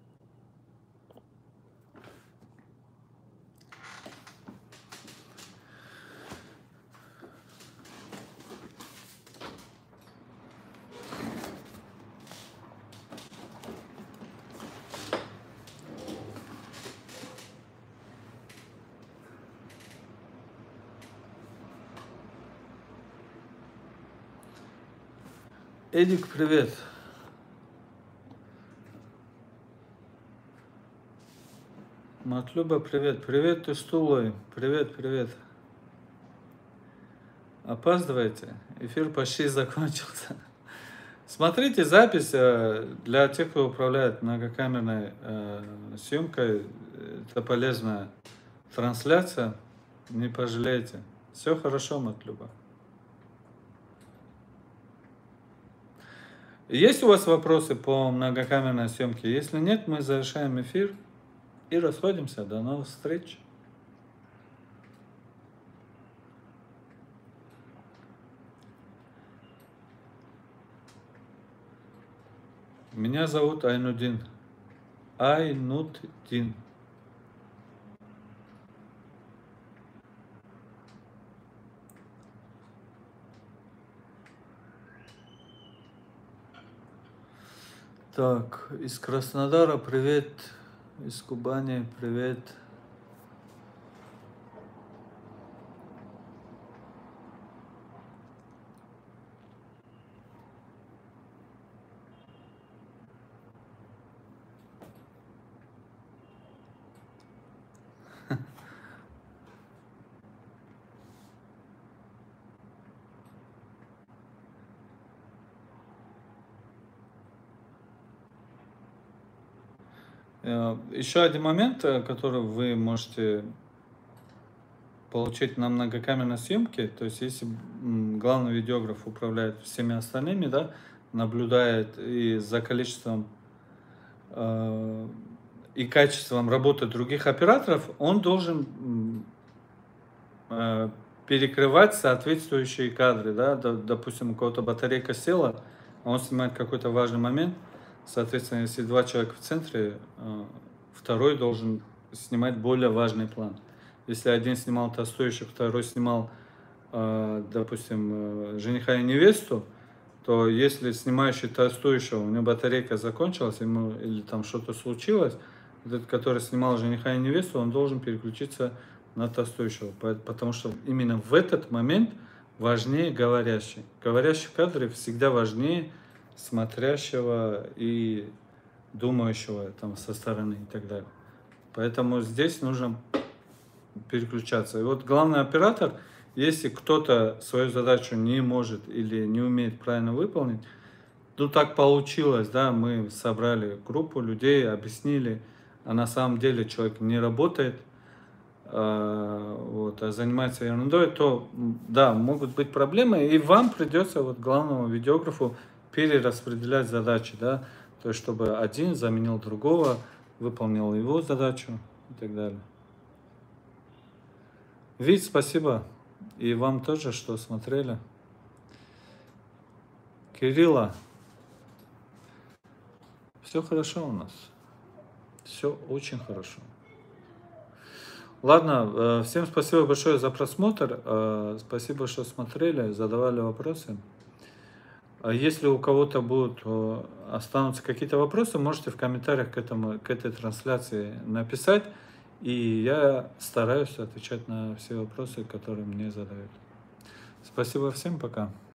Эдик, привет. Матлюба, привет. Привет, ты стулой. Привет, привет. Опаздываете? Эфир почти закончился. Смотрите запись для тех, кто управляет многокамерной э, съемкой. Это полезная трансляция. Не пожалеете. Все хорошо, Матлюба. Есть у вас вопросы по многокамерной съемке? Если нет, мы завершаем эфир и расходимся. До новых встреч. Меня зовут Айнудин. Айнудин. Так, из Краснодара привет, из Кубани привет. Еще один момент, который вы можете получить на многокамерной съемке, то есть если главный видеограф управляет всеми остальными, да, наблюдает и за количеством э, и качеством работы других операторов, он должен э, перекрывать соответствующие кадры, да, Д- допустим, у кого-то батарейка села, а он снимает какой-то важный момент, соответственно, если два человека в центре, э, второй должен снимать более важный план. Если один снимал толстующий, второй снимал, э, допустим, э, жениха и невесту, то если снимающий толстующего, у него батарейка закончилась, ему или там что-то случилось, вот этот, который снимал жениха и невесту, он должен переключиться на толстующего, по- потому что именно в этот момент важнее говорящий. Говорящий в кадре всегда важнее смотрящего и думающего там со стороны и так далее. Поэтому здесь нужно переключаться. И вот главный оператор, если кто-то свою задачу не может или не умеет правильно выполнить, ну так получилось, да, мы собрали группу людей, объяснили, а на самом деле человек не работает, а, вот, а занимается ерундой, то м, да, могут быть проблемы, и вам придется вот главному видеографу перераспределять задачи, да, то есть чтобы один заменил другого, выполнил его задачу и так далее. Вить, спасибо. И вам тоже, что смотрели. Кирилла, все хорошо у нас. Все очень хорошо. Ладно, э, всем спасибо большое за просмотр. э, Спасибо, что смотрели, задавали вопросы. А если у кого-то будут, э, останутся какие-то вопросы, можете в комментариях к этому, к этой трансляции написать. И я стараюсь отвечать на все вопросы, которые мне задают. Спасибо всем, пока.